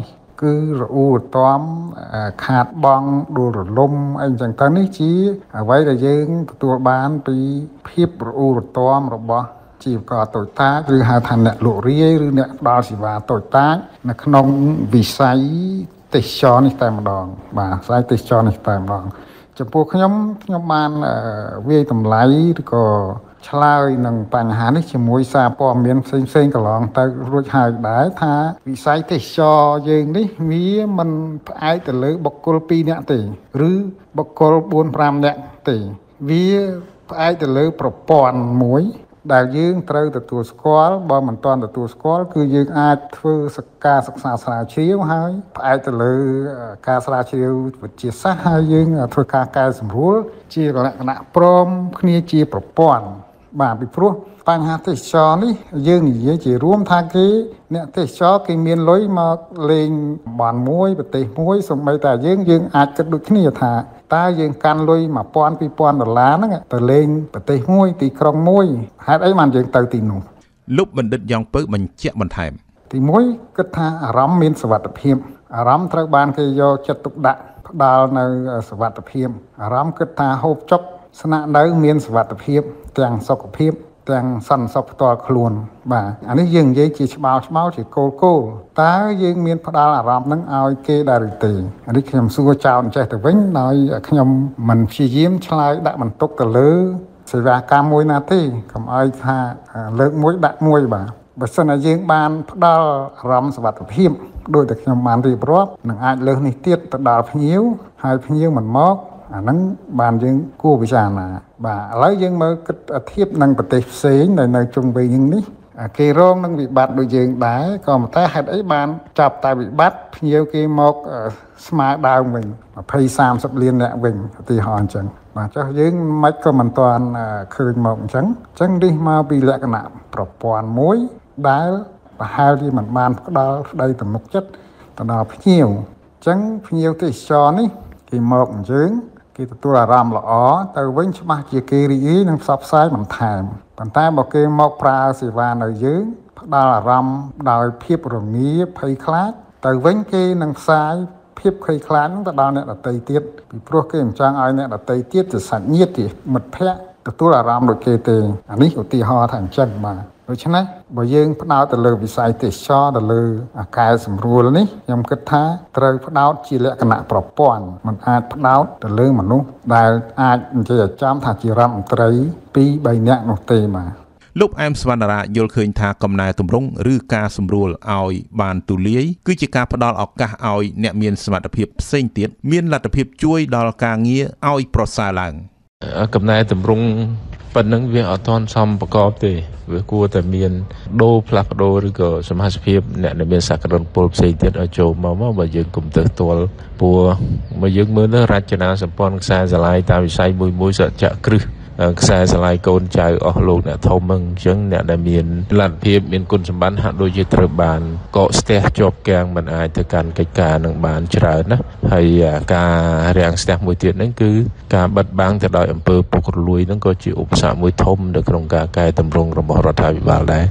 S9: គឺរអ៊ូរទាំខាតបង់ដួលរលំអីចឹងទៅនេះជាអ្វីដែលយើងទទួលបានពីភាពរអ៊ូរទាំរបស់ជីវករតូចតាចឬហៅថាអ្នកលក់រាយឬអ្នកផ្ដល់សេវាតូចតាចនៅក្នុងវិស័យទេសចរនេះតែម្ដងបាទវិស័យទេសចរនេះតែម្ដងចំពោះខ្ញុំខ្ញុំបានវាយតម្លៃឬក៏ឆ្លើយនឹងបញ្ហានេះជាមួយសារព័ត៌មានផ្សេងផ្សេងកន្លងទៅរួចហើយដែរថាវិស័យទេសចរយើងនេះវាមិនផ្អែកទៅលើបុគ្គលពីរនាក់ទេឬបុគ្គលបួនប្រាំនាក់ទេវាផ្អែកទៅលើប្រព័ន្ធមួយដែលយើងត្រូវទទួលស្គាល់បើមិនទាន់ទទួលស្គាល់គឺយើងអាចធ្វើសការសិក្សាស្រាវជ្រាវហើយផ្អែកទៅលើការស្រាវជ្រាវវិទ្យាសាស្ត្រហើយយើងធ្វើការកែសម្រួលជាលក្ខណៈព្រមគ្នាជាប្រព័ន្ធបាទពីព្រោះបញ្ហាទេសចរនេះយើងនិយាយជារួមថាគេអ្នកទេសចរគេមានលុយមកលេងបានមួយប្រទេសមួយសូម្បីតែយើងយើងអាចគិតដូចគ្នាថាតើយើងកាន់លុយមួយពាន់ពីរពាន់ដុល្លារហ្នឹងទៅលេងប្រទេសមួយទីក្រុងមួយហេតុអីបានយើងទៅទីនោះ
S2: លោកបណ្ឌិតយ៉ងពៅបញ្ជាក់បន្ថែម
S9: ទីមួយគិតថាអារម្មណ៍មានសុវត្ថិភាពអារម្មណ៍ត្រូវបានគេយកចិត្តទុកដាក់ផ្ដល់នៅសុវត្ថិភាពអារម្មណ៍គិតថាហូបចុកស្នាក់នៅមានសុវត្ថិភាពទាំងសុខភាពទាំងសន្តិសុខផ្ទាល់ខ្លួនបាទអានេះយើងនិយាយជាច្បាស់ច្បាស់ជាគោលគោលតើយើងមានផ្ដល់អារម្មណ៍ហ្នឹងឲ្យគេដែរឬទេអានេះខ្ញុំសួរចោលចេះទៅវិញដោយខ្ញុំមិនព្យាយាមឆ្លើយដាក់បន្ទុកទៅលើសេវាកម្មមួយណាទេកុំឲ្យថាលើកមួយដាក់មួយបាទបើសិនតែយើងបានផ្ដល់អារម្មណ៍សុវត្ថិភាពដោយតែខ្ញុំបានរៀបរាប់នឹងអាចលើសនេះទៀតទៅដល់ភ្ញៀវហើយភ្ញៀវមិនមកអាហ្នឹងបានយើងគួរពិចារណាបាទឥឡូវយើងមើលគិតធៀបនឹងប្រទេសផ្សេងនៅនៅជុំវិញនេះគេរងនឹងវិបត្តិដូចយើងដែរក៏ប៉ុន្តែហេតុអីបានចាប់តែវិបត្តិភ្ញៀវគេមកស្មើដើមវិញยี่สิบ สามสิบលានអ្នកវិញឧទាហរណ៍អញ្ចឹងបាទចុះយើងមិនក៏មិនទាន់ឃើញមកអញ្ចឹងអញ្ចឹងនេះមកពីលក្ខណៈប្រព័ន្ធមួយដែលប្រហែលជាមិនបានផ្ដល់ក្តីទំនុកចិត្តទៅដល់ភ្ញៀវអញ្ចឹងភ្ញៀវទេសចរនេះគេមកអញ្ចឹងគេទទួលអារម្មណ៍ល្អទៅវិញច្បាស់ជាគេរីករាយនឹងផ្សព្វផ្សាយបន្ថែមប៉ុន្តែបើគេមកប្រើសេវានៅយើងផ្ដល់អារម្មណ៍ដោយភាពរងាភ័យខ្លាចទៅវិញគេនឹងផ្សាយភាពភ័យខ្លាចទៅដល់អ្នកដទៃទៀតពីព្រោះគេមិនចង់ឲ្យអ្នកដទៃទៀតជាសាច់ញាតិទេមិត្តភ័ក្តិទទួលអារម្មណ៍ដូចគេទេអានេះឧទាហរណ៍ថាអញ្ចឹងបាទដូច្នេះបើយើងផ្ដោតទៅលើវិស័យទេសចរទៅលើអាកាសសម្រួលនេះខ្ញុំគិតថាត្រូវផ្ដោតជាលក្ខណៈប្រព័ន្ធមិនអាចផ្ដោតទៅលើមនុស្សដែលអាចនិយាយឲ្យចំថាជារដ្ឋមន្ត្រីពីរបីនាក់នោះទេបាទ
S2: លោកអែមសវណ្ណរាយល់ឃើញថាកំណែទម្រង់ឬការសម្រួលឲ្យបានទូលាយគឺជាការផ្ដល់ឱកាសឲ្យអ្នកមានសមត្ថភាពផ្សេងទៀតមានលទ្ធភាពជួយដល់ការងារឲ្យប្រសើរឡើង
S11: កំណែទម្រង់ប៉ុណ្ណឹងវាអត់ទាន់សមប្រកបទេវាគួរតែមានដូរផ្លាស់ប្ដូរឬក៏សមាជិកភាពអ្នកដែលមានសក្តានុពលផ្សេងទៀតឲ្យចូលមកមកបើយើងគុំទៅផ្ទាល់ព្រោះបើយើងមើលទៅរចនាសម្ព័ន្ធខ្សែស្រឡាយតាមវិស័យមួយមួយសច្ចៈគ្រឹះខ្សែស្រឡាយកូនចៅអស់លោកអ្នកធំហ្នឹងអញ្ចឹងអ្នកដែលមានលទ្ធភាពមានគុណសម្បត្តិហាក់ដូចជាត្រូវបានកកស្ទះជាប់គាំងមិនអាចទៅកាន់កិច្ចការនឹងបានច្រើនណាហើយការរាំងស្ទះមួយទៀតហ្នឹងគឺការបិទបាំងទៅដោយអំពើពុករលួយហ្នឹងក៏ជាឧបសគ្គមួយធំនៅក្នុងការកែតម្រង់របស់រដ្ឋាភិបាលដែ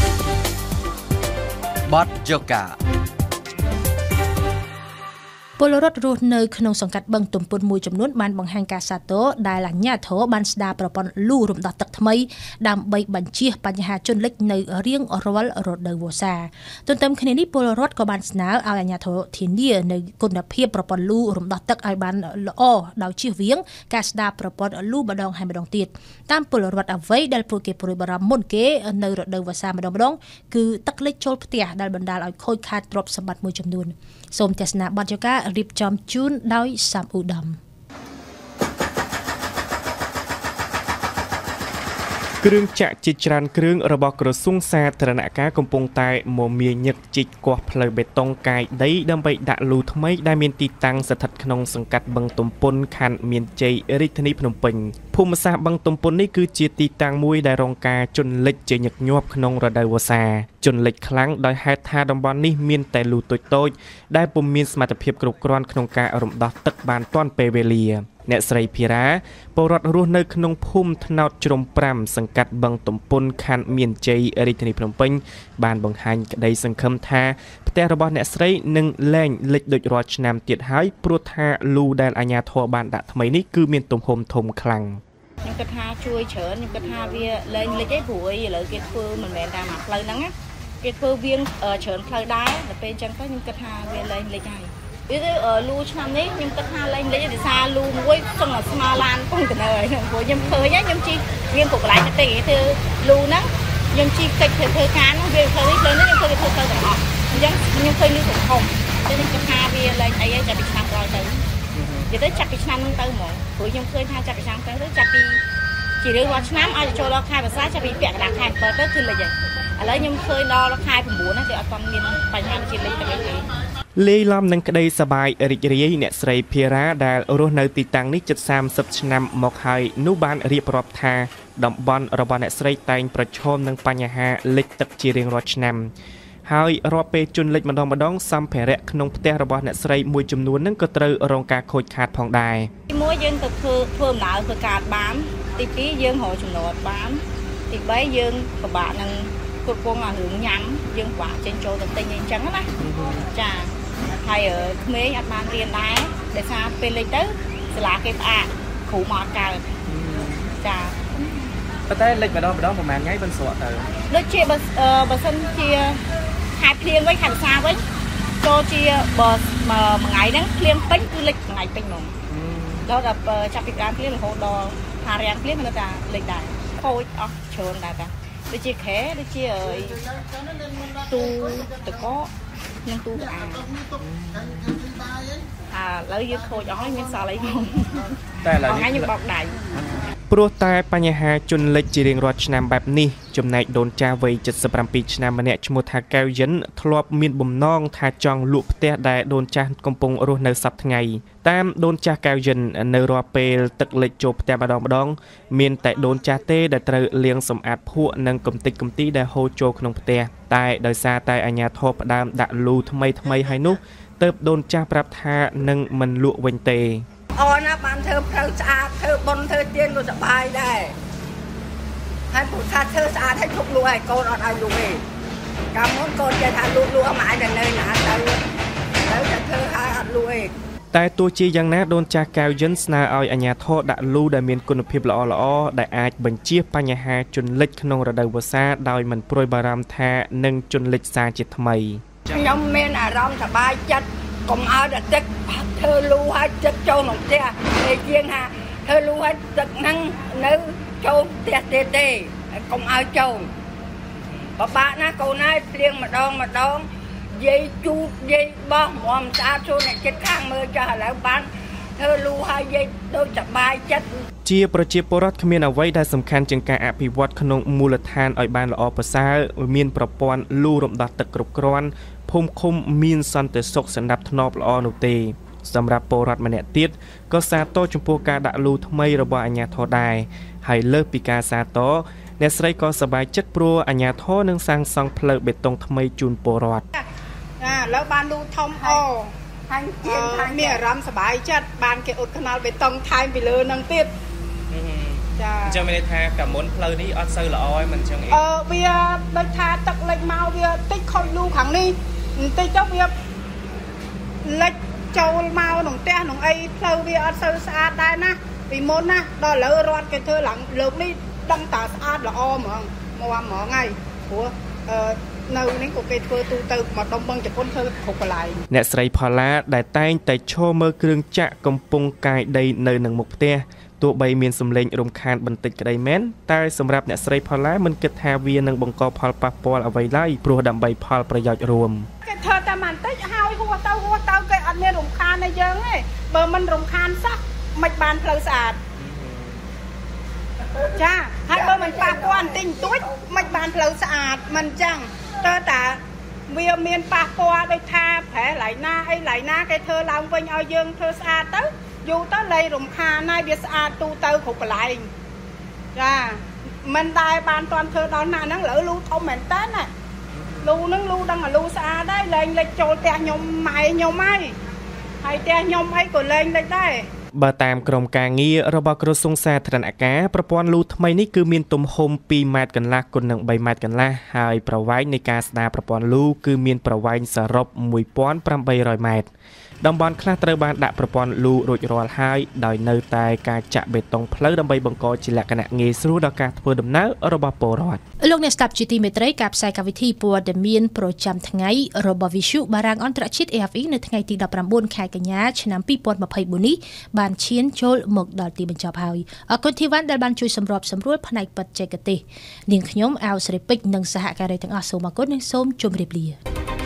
S11: របទយកា
S1: ពលរដ្ឋរស់នៅក្នុងសង្កាត់បឹងទំពុនមួយចំនួនបានបង្ហាញការសាទរដែលអាជ្ញាធរបានស្ដារប្រព័ន្ធលូរំដោះទឹកថ្មីដើម្បីបញ្ជៀសបញ្ហាជន់លិចនៅរៀងរាល់រដូវវស្សាទន្ទឹមគ្នានេះពលរដ្ឋក៏បានស្នើឲ្យអាជ្ញាធរធានានៅគុណភាពប្រព័ន្ធលូរំដោះទឹកឲ្យបានល្អដោយជៀសវាងការស្ដារប្រព័ន្ធលូម្ដងហើយម្ដងទៀតតាមពលរដ្ឋអ្វីដែលពួកគេព្រួយបារម្ភមុនគេនៅរដូវវស្សាម្ដងម្ដងគឺទឹកលិចចូលផ្ទះដែលបណ្ដាលឲ្យខូចខាតទ្រព្យសម្បត្តិមួយចំនួនសូមទស្សនាបទយការៀបចំជូនដោយសាមឧត្តម
S5: គ្រឿងចាក់ជាច្រើនគ្រឿងរបស់ក្រសួងសាធារណការកំពុងតែមមាញឹកជីកគាស់ផ្លូវបេតុងកាយដីដើម្បីដាក់លូថ្មីដែលមានទីតាំងស្ថិតក្នុងសង្កាត់បឹងទំពុនខណ្ឌមានជ័យរាជធានីភ្នំពេញភូមិសាស្ត្របឹងទំពុននេះគឺជាទីតាំងមួយដែលរងការជន់លិចជាញឹកញាប់ក្នុងរដូវវស្សាជន់លិចខ្លាំងដោយហេតុថាតំបន់នេះមានតែលូតូចៗដែលពុំមានសមត្ថភាពគ្រប់គ្រាន់ក្នុងការរំដោះទឹកបានទាន់ពេលវេលា
S12: អ្នកស្រីភារាពលរដ្ឋរស់នៅក្នុងភូមិថ្នោតជ្រុំប្រាំសង្កាត់បឹងទំពុនខណ្ឌមានជ័យរាជធានីភ្នំពេញបានបង្ហាញក្តីសង្ឃឹមថាផ្ទះរបស់អ្នកស្រីនឹងលែងលេចដូចរាល់ឆ្នាំទៀតហើយព្រោះថាលូដែលអាជ្ញាធរបានដាក់ថ្មីនេះគឺមានទំហំធំខ្លាំង
S13: ខ្ញុំគិតថាជួយច្រើនខ្ញុំគិតថាវាលែងលេចឯងព្រោះឥឡូវគេធ្វើមិនមែនតាមផ្លូវហ្នឹងណាគេធ្វើវាច្រើនផ្លូវដែរតែពេលអញ្ចឹងទៅខ្ញុំគិតថាវាលែងលេចហើយវាទៅលូឆ្នាំនេះខ្ញុំគិតថាលែងលេចដោយសារលូមួយសឹងតែស្មើឡានប៉ុន្តែហ្នឹងព្រោះខ្ញុំឃើញខ្ញុំជីវាកុកន្លែងទៅគេធ្វើលូហ្នឹងខ្ញុំជីកិច្ចធ្វើធ្វើការហ្នឹងវាធ្វើនេះធ្វើនេះខ្ញុំធ្វើធ្វើទៅទាំងអស់អញ្ចឹងខ្ញុំឃើញនេះសង្គមតែខ្ញុំគិតថាវាលែងអីហើយចាប់ពីឆ្នាំក្រោយទៅនិយាយទៅចាប់ពីឆ្នាំហ្នឹងទៅហ្មងព្រោះខ្ញុំឃើញថាចាប់ពីឆ្នាំទៅទៅចាប់ពីជារឿងរាល់ឆ្នាំឲ្យចូលដល់ខែភាសាចាប់ពីពាក់កណ្ដាលខែបើទៅគឺលេចហើយឥឡូវខ្ញុំឃើញដល់ខែ៩ហ្នឹងគឺអត់ទាន់មានបញ្ហាជាលេខទៅលេខទេ
S12: លាយឡំនឹងក្តីសប្បាយរីករាយអ្នកស្រីភារាដែលរស់នៅទីតាំងនេះជិតសាមសិបឆ្នាំមកហើយនោះបានរៀបរាប់ថាតំបន់របស់អ្នកស្រីតែងប្រឈមនឹងបញ្ហាលិចទឹកជារៀងរាល់ឆ្នាំហើយរាល់ពេលជន់លិចម្ដងម្ដងសម្ភារៈក្នុងផ្ទះរបស់អ្នកស្រីមួយចំនួនហ្នឹងក៏ត្រូវរងការខូចខាតផងដែរ
S13: ទីមួយយើងទៅធ្វើធ្វើដំណើរធ្វើការបានទីពីរយើងរកចំណូលបានទីបីយើងពិបាកនឹងគ្រប់គ្រងអារឿងញ៉ាំយើងពិបាកចេញចូលទៅទិញអីចឹងណាចាហើយក្មេងអត់បានរៀនដែរដោយសារពេលលេចទៅសាលាគេផ្អាកគ្រូមកអត់កើតចា
S12: ប៉ុន្តែលេចម្ដងម្ដងប្រហែលថ្ងៃមិនស្រកទៅ
S13: ដូចជាបើបើសិនជាខែភ្លៀងវិញខែភាសាវិញចូលជាបើមួយថ្ងៃហ្នឹងភ្លៀងពេញគឺលេចថ្ងៃពេញហ្មងដល់ដល់ចាប់ពីការភ្លៀងរហូតដល់ថារាំងភ្លៀងនៅតែលេចដែរខូចអស់ច្រើនដែរតាដូចជាខែដូចជាទូតកកនឹងទូអាអាឥឡូវយើងខូចអស់ហើយមានសល់អីផង
S12: តែឥឡូវ
S13: ថ្ងៃខ្ញុំបោកដៃ
S12: ព្រោះតែបញ្ហាជន់លិចជារៀងរាល់ឆ្នាំបែបនេះចំណែកដូនចាស់វ័យเจ็ดสิบเจ็ดឆ្នាំម្នាក់ឈ្មោះថាកែវយិនធ្លាប់មានបំណងថាចង់លក់ផ្ទះដែលដូនចាស់កំពុងរស់នៅសប្តាហ៍ថ្ងៃតាមដូនចាស់កែវយិននៅរាល់ពេលទឹកលិចចូលផ្ទះម្ដងម្ដងមានតែដូនចាស់ទេដែលត្រូវលាងសម្អាតភក់និងកំទេចកំទីដែលហូរចូលក្នុងផ្ទះតែដោយសារតែអាជ្ញាធរផ្ដើមដាក់លូថ្មីថ្មីហើយនោះទើបដូនចាស់ប្រាប់ថានឹងមិនលក់វិញទេ
S14: អូនណាបានធ្វើផ្លូវស្អាតធ្វើបុណ្យធ្វើទានក៏សប្បាយដែរហើយពុទ្ធថាធ្វើស្អាតឲ្យទុកលក់ឲ្យកូនអត់ឲ្យលក់ទេកាលមុនកូនចេះថាលក់លក់មកឲ្យតែនៅណាទៅទៅតែធ្វើឲ្យអត់លក់ទេ
S12: តែទោះជាយ៉ាងណាដូនចាស់កែវយិនស្នើឲ្យអាជ្ញាធរដាក់លូដែលមានគុណភាពល្អល្អដែលអាចបញ្ជៀសបញ្ហាជន់លិចក្នុងរដូវវស្សាដោយមិនព្រួយបារម្ភថានឹងជន់លិចសាជាថ្មី
S14: ខ្ញុំមានអារម្មណ៍សប្បាយចិត្តកុំឲ្យតែទឹកធ្វើលូឲ្យទឹកចូលក្នុងផ្ទះតែជាងថាធ្វើលូឲ្យទឹកហ្នឹងនៅចូលផ្ទះទេទេកុំឲ្យចូលបបាក់ណាកូនហើយព្រៀងម្ដងម្ដងយាយជូតយាយបោះហ្មងស្អាតចូលអ្នកចិត្តខាងមើលចាស់ឥឡូវបានធ្វើលូឲ្យយាយដូចសប្បាយចិត្ត
S12: ជាប្រជាពលរដ្ឋគ្មានអ្វីដែលសំខាន់ជាងការអភិវឌ្ឍក្នុងមូលដ្ឋានឲ្យបានល្អប្រសើរមានប្រព័ន្ធលូរំដោះទឹកគ្រប់គ្រាន់ភូមិឃុំមានសន្តិសុខសណ្ដាប់ធ្នាប់ល្អនោះទេសម្រាប់ពលរដ្ឋម្នាក់ទៀតក៏សាទរចំពោះការដាក់លូថ្មីរបស់អាជ្ញាធរដែរហើយលើសពីការសាទរអ្នកស្រីក៏សប្បាយចិត្តព្រោះអាជ្ញាធរនឹងសាងសង់ផ្លូវបេតុងថ្មីជូនពលរដ្ឋ
S14: ចាឥឡូវបានលូធំអហើយជាងថាមានអារម្មណ៍សប្បាយចិត្តបានគេអ៊ុតថ្នាលបេតុងថែមពីលើនឹងទៀត
S12: ចាអញ្ចឹងមានន័យថាកាលមុនផ្លូវនេះអត់សូវល្អហើយមិនអញ្ចឹងអី
S14: អឺវាដូចថាទឹកលិចមកវាតិចខូចលូខាងនេះបន្តិចទៅវាលិចចូលមកក្នុងផ្ទះក្នុងអីផ្លូវវាអត់សូវស្អាតដែរណាពីមុនណាដល់ឥឡូវរត់គេធ្វើឡើងលើកនេះដឹងតែស្អាតល្អហ្មងមកហ្មងហើយព្រោះអឺនៅនេះក៏គេធ្វើទូទៅមកដុំបឹងជប៉ុនធ្វើគ្រប់កន្លែង
S12: អ្នកស្រីផល្លាដែលតែងតែឈរមើលគ្រឿងចាក់កំពុងកាយដីនៅនឹងមុខផ្ទះទោះបីមានសម្លេងរំខានបន្តិចក្តីមែនតែសម្រាប់អ្នកស្រីផល្លាមិនគិតថាវានឹងបង្កផលប៉ះពាល់អ្វីឡើយព្រោះដើម្បីផលប្រយោជន៍រួម
S14: គេធ្វើតែបន្តិចហើយហួសទៅហួសទៅគេអត់មានរំខានឲ្យយើងទេបើមិនរំខានសោះមិនបានផ្លូវស្អាតចាហើយបើមិនប៉ះពាល់បន្តិចបន្តួចមិនបានផ្លូវស្អាតមិនចឹងតើតាវាមានប៉ះពាល់ដូចថាប្រែឡៃណាអីឡៃណាគេធ្វើឡើងវិញឲ្យយើងធ្វើស្អាតទៅយូរទៅលែងរំខានហើយវាស្អាតទូទៅគ្រប់កន្លែងចាមិនដែរបានតាន់ធ្វើដល់ណាហ្នឹងលើលូធំមែនតើណាលូហ្នឹងលូដឹងអាលូស្អាតដែរលែងលិចចូលផ្ទះខ្ញុំម៉ែខ្ញុំហើយហើយផ្ទះខ្ញុំអីក៏លែងលិចដែរ
S12: បើតាមក្រមការងាររបស់ក្រសួងសាធារណការប្រព័ន្ធលូថ្មីនេះគឺមានទំហំពីរម៉ែត្រកន្លះគុណនឹងបីម៉ែត្រកន្លះហើយប្រវែងនៃការស្ដារប្រព័ន្ធលូគឺមានប្រវែងសរុបមួយពាន់ប្រាំបីរយម៉ែត្រតំបន់ខ្លះត្រូវបានដាក់ប្រព័ន្ធលូរួចរាល់ហើយដោយនៅតែការចាក់បេតុងផ្លូវដើម្បីបង្កជាលក្ខណៈងាយស្រួលដល់ការធ្វើដំណើររបស់ពលរដ្ឋ
S1: លោកអ្នកស្ដាប់ជាទីមេត្រីការផ្សាយកម្មវិធីព័ត៌មានប្រចាំថ្ងៃរបស់ Visu បារាំងអន្តរជាតិ A F E នៅថ្ងៃទីដប់ប្រាំបួនខែកញ្ញាឆ្នាំពីរពាន់ម្ភៃបួននេះបានឈានចូលមកដល់ទីបញ្ចប់ហើយអរគុណធីវ៉ាន់ដែលបានជួយសម្របសម្រួលផ្នែកបច្ចេកទេសនាងខ្ញុំអាវស្រីពេជ្រនិងសហការីទាំងអស់សូមអរគុណនិងសូមជម្រាបលា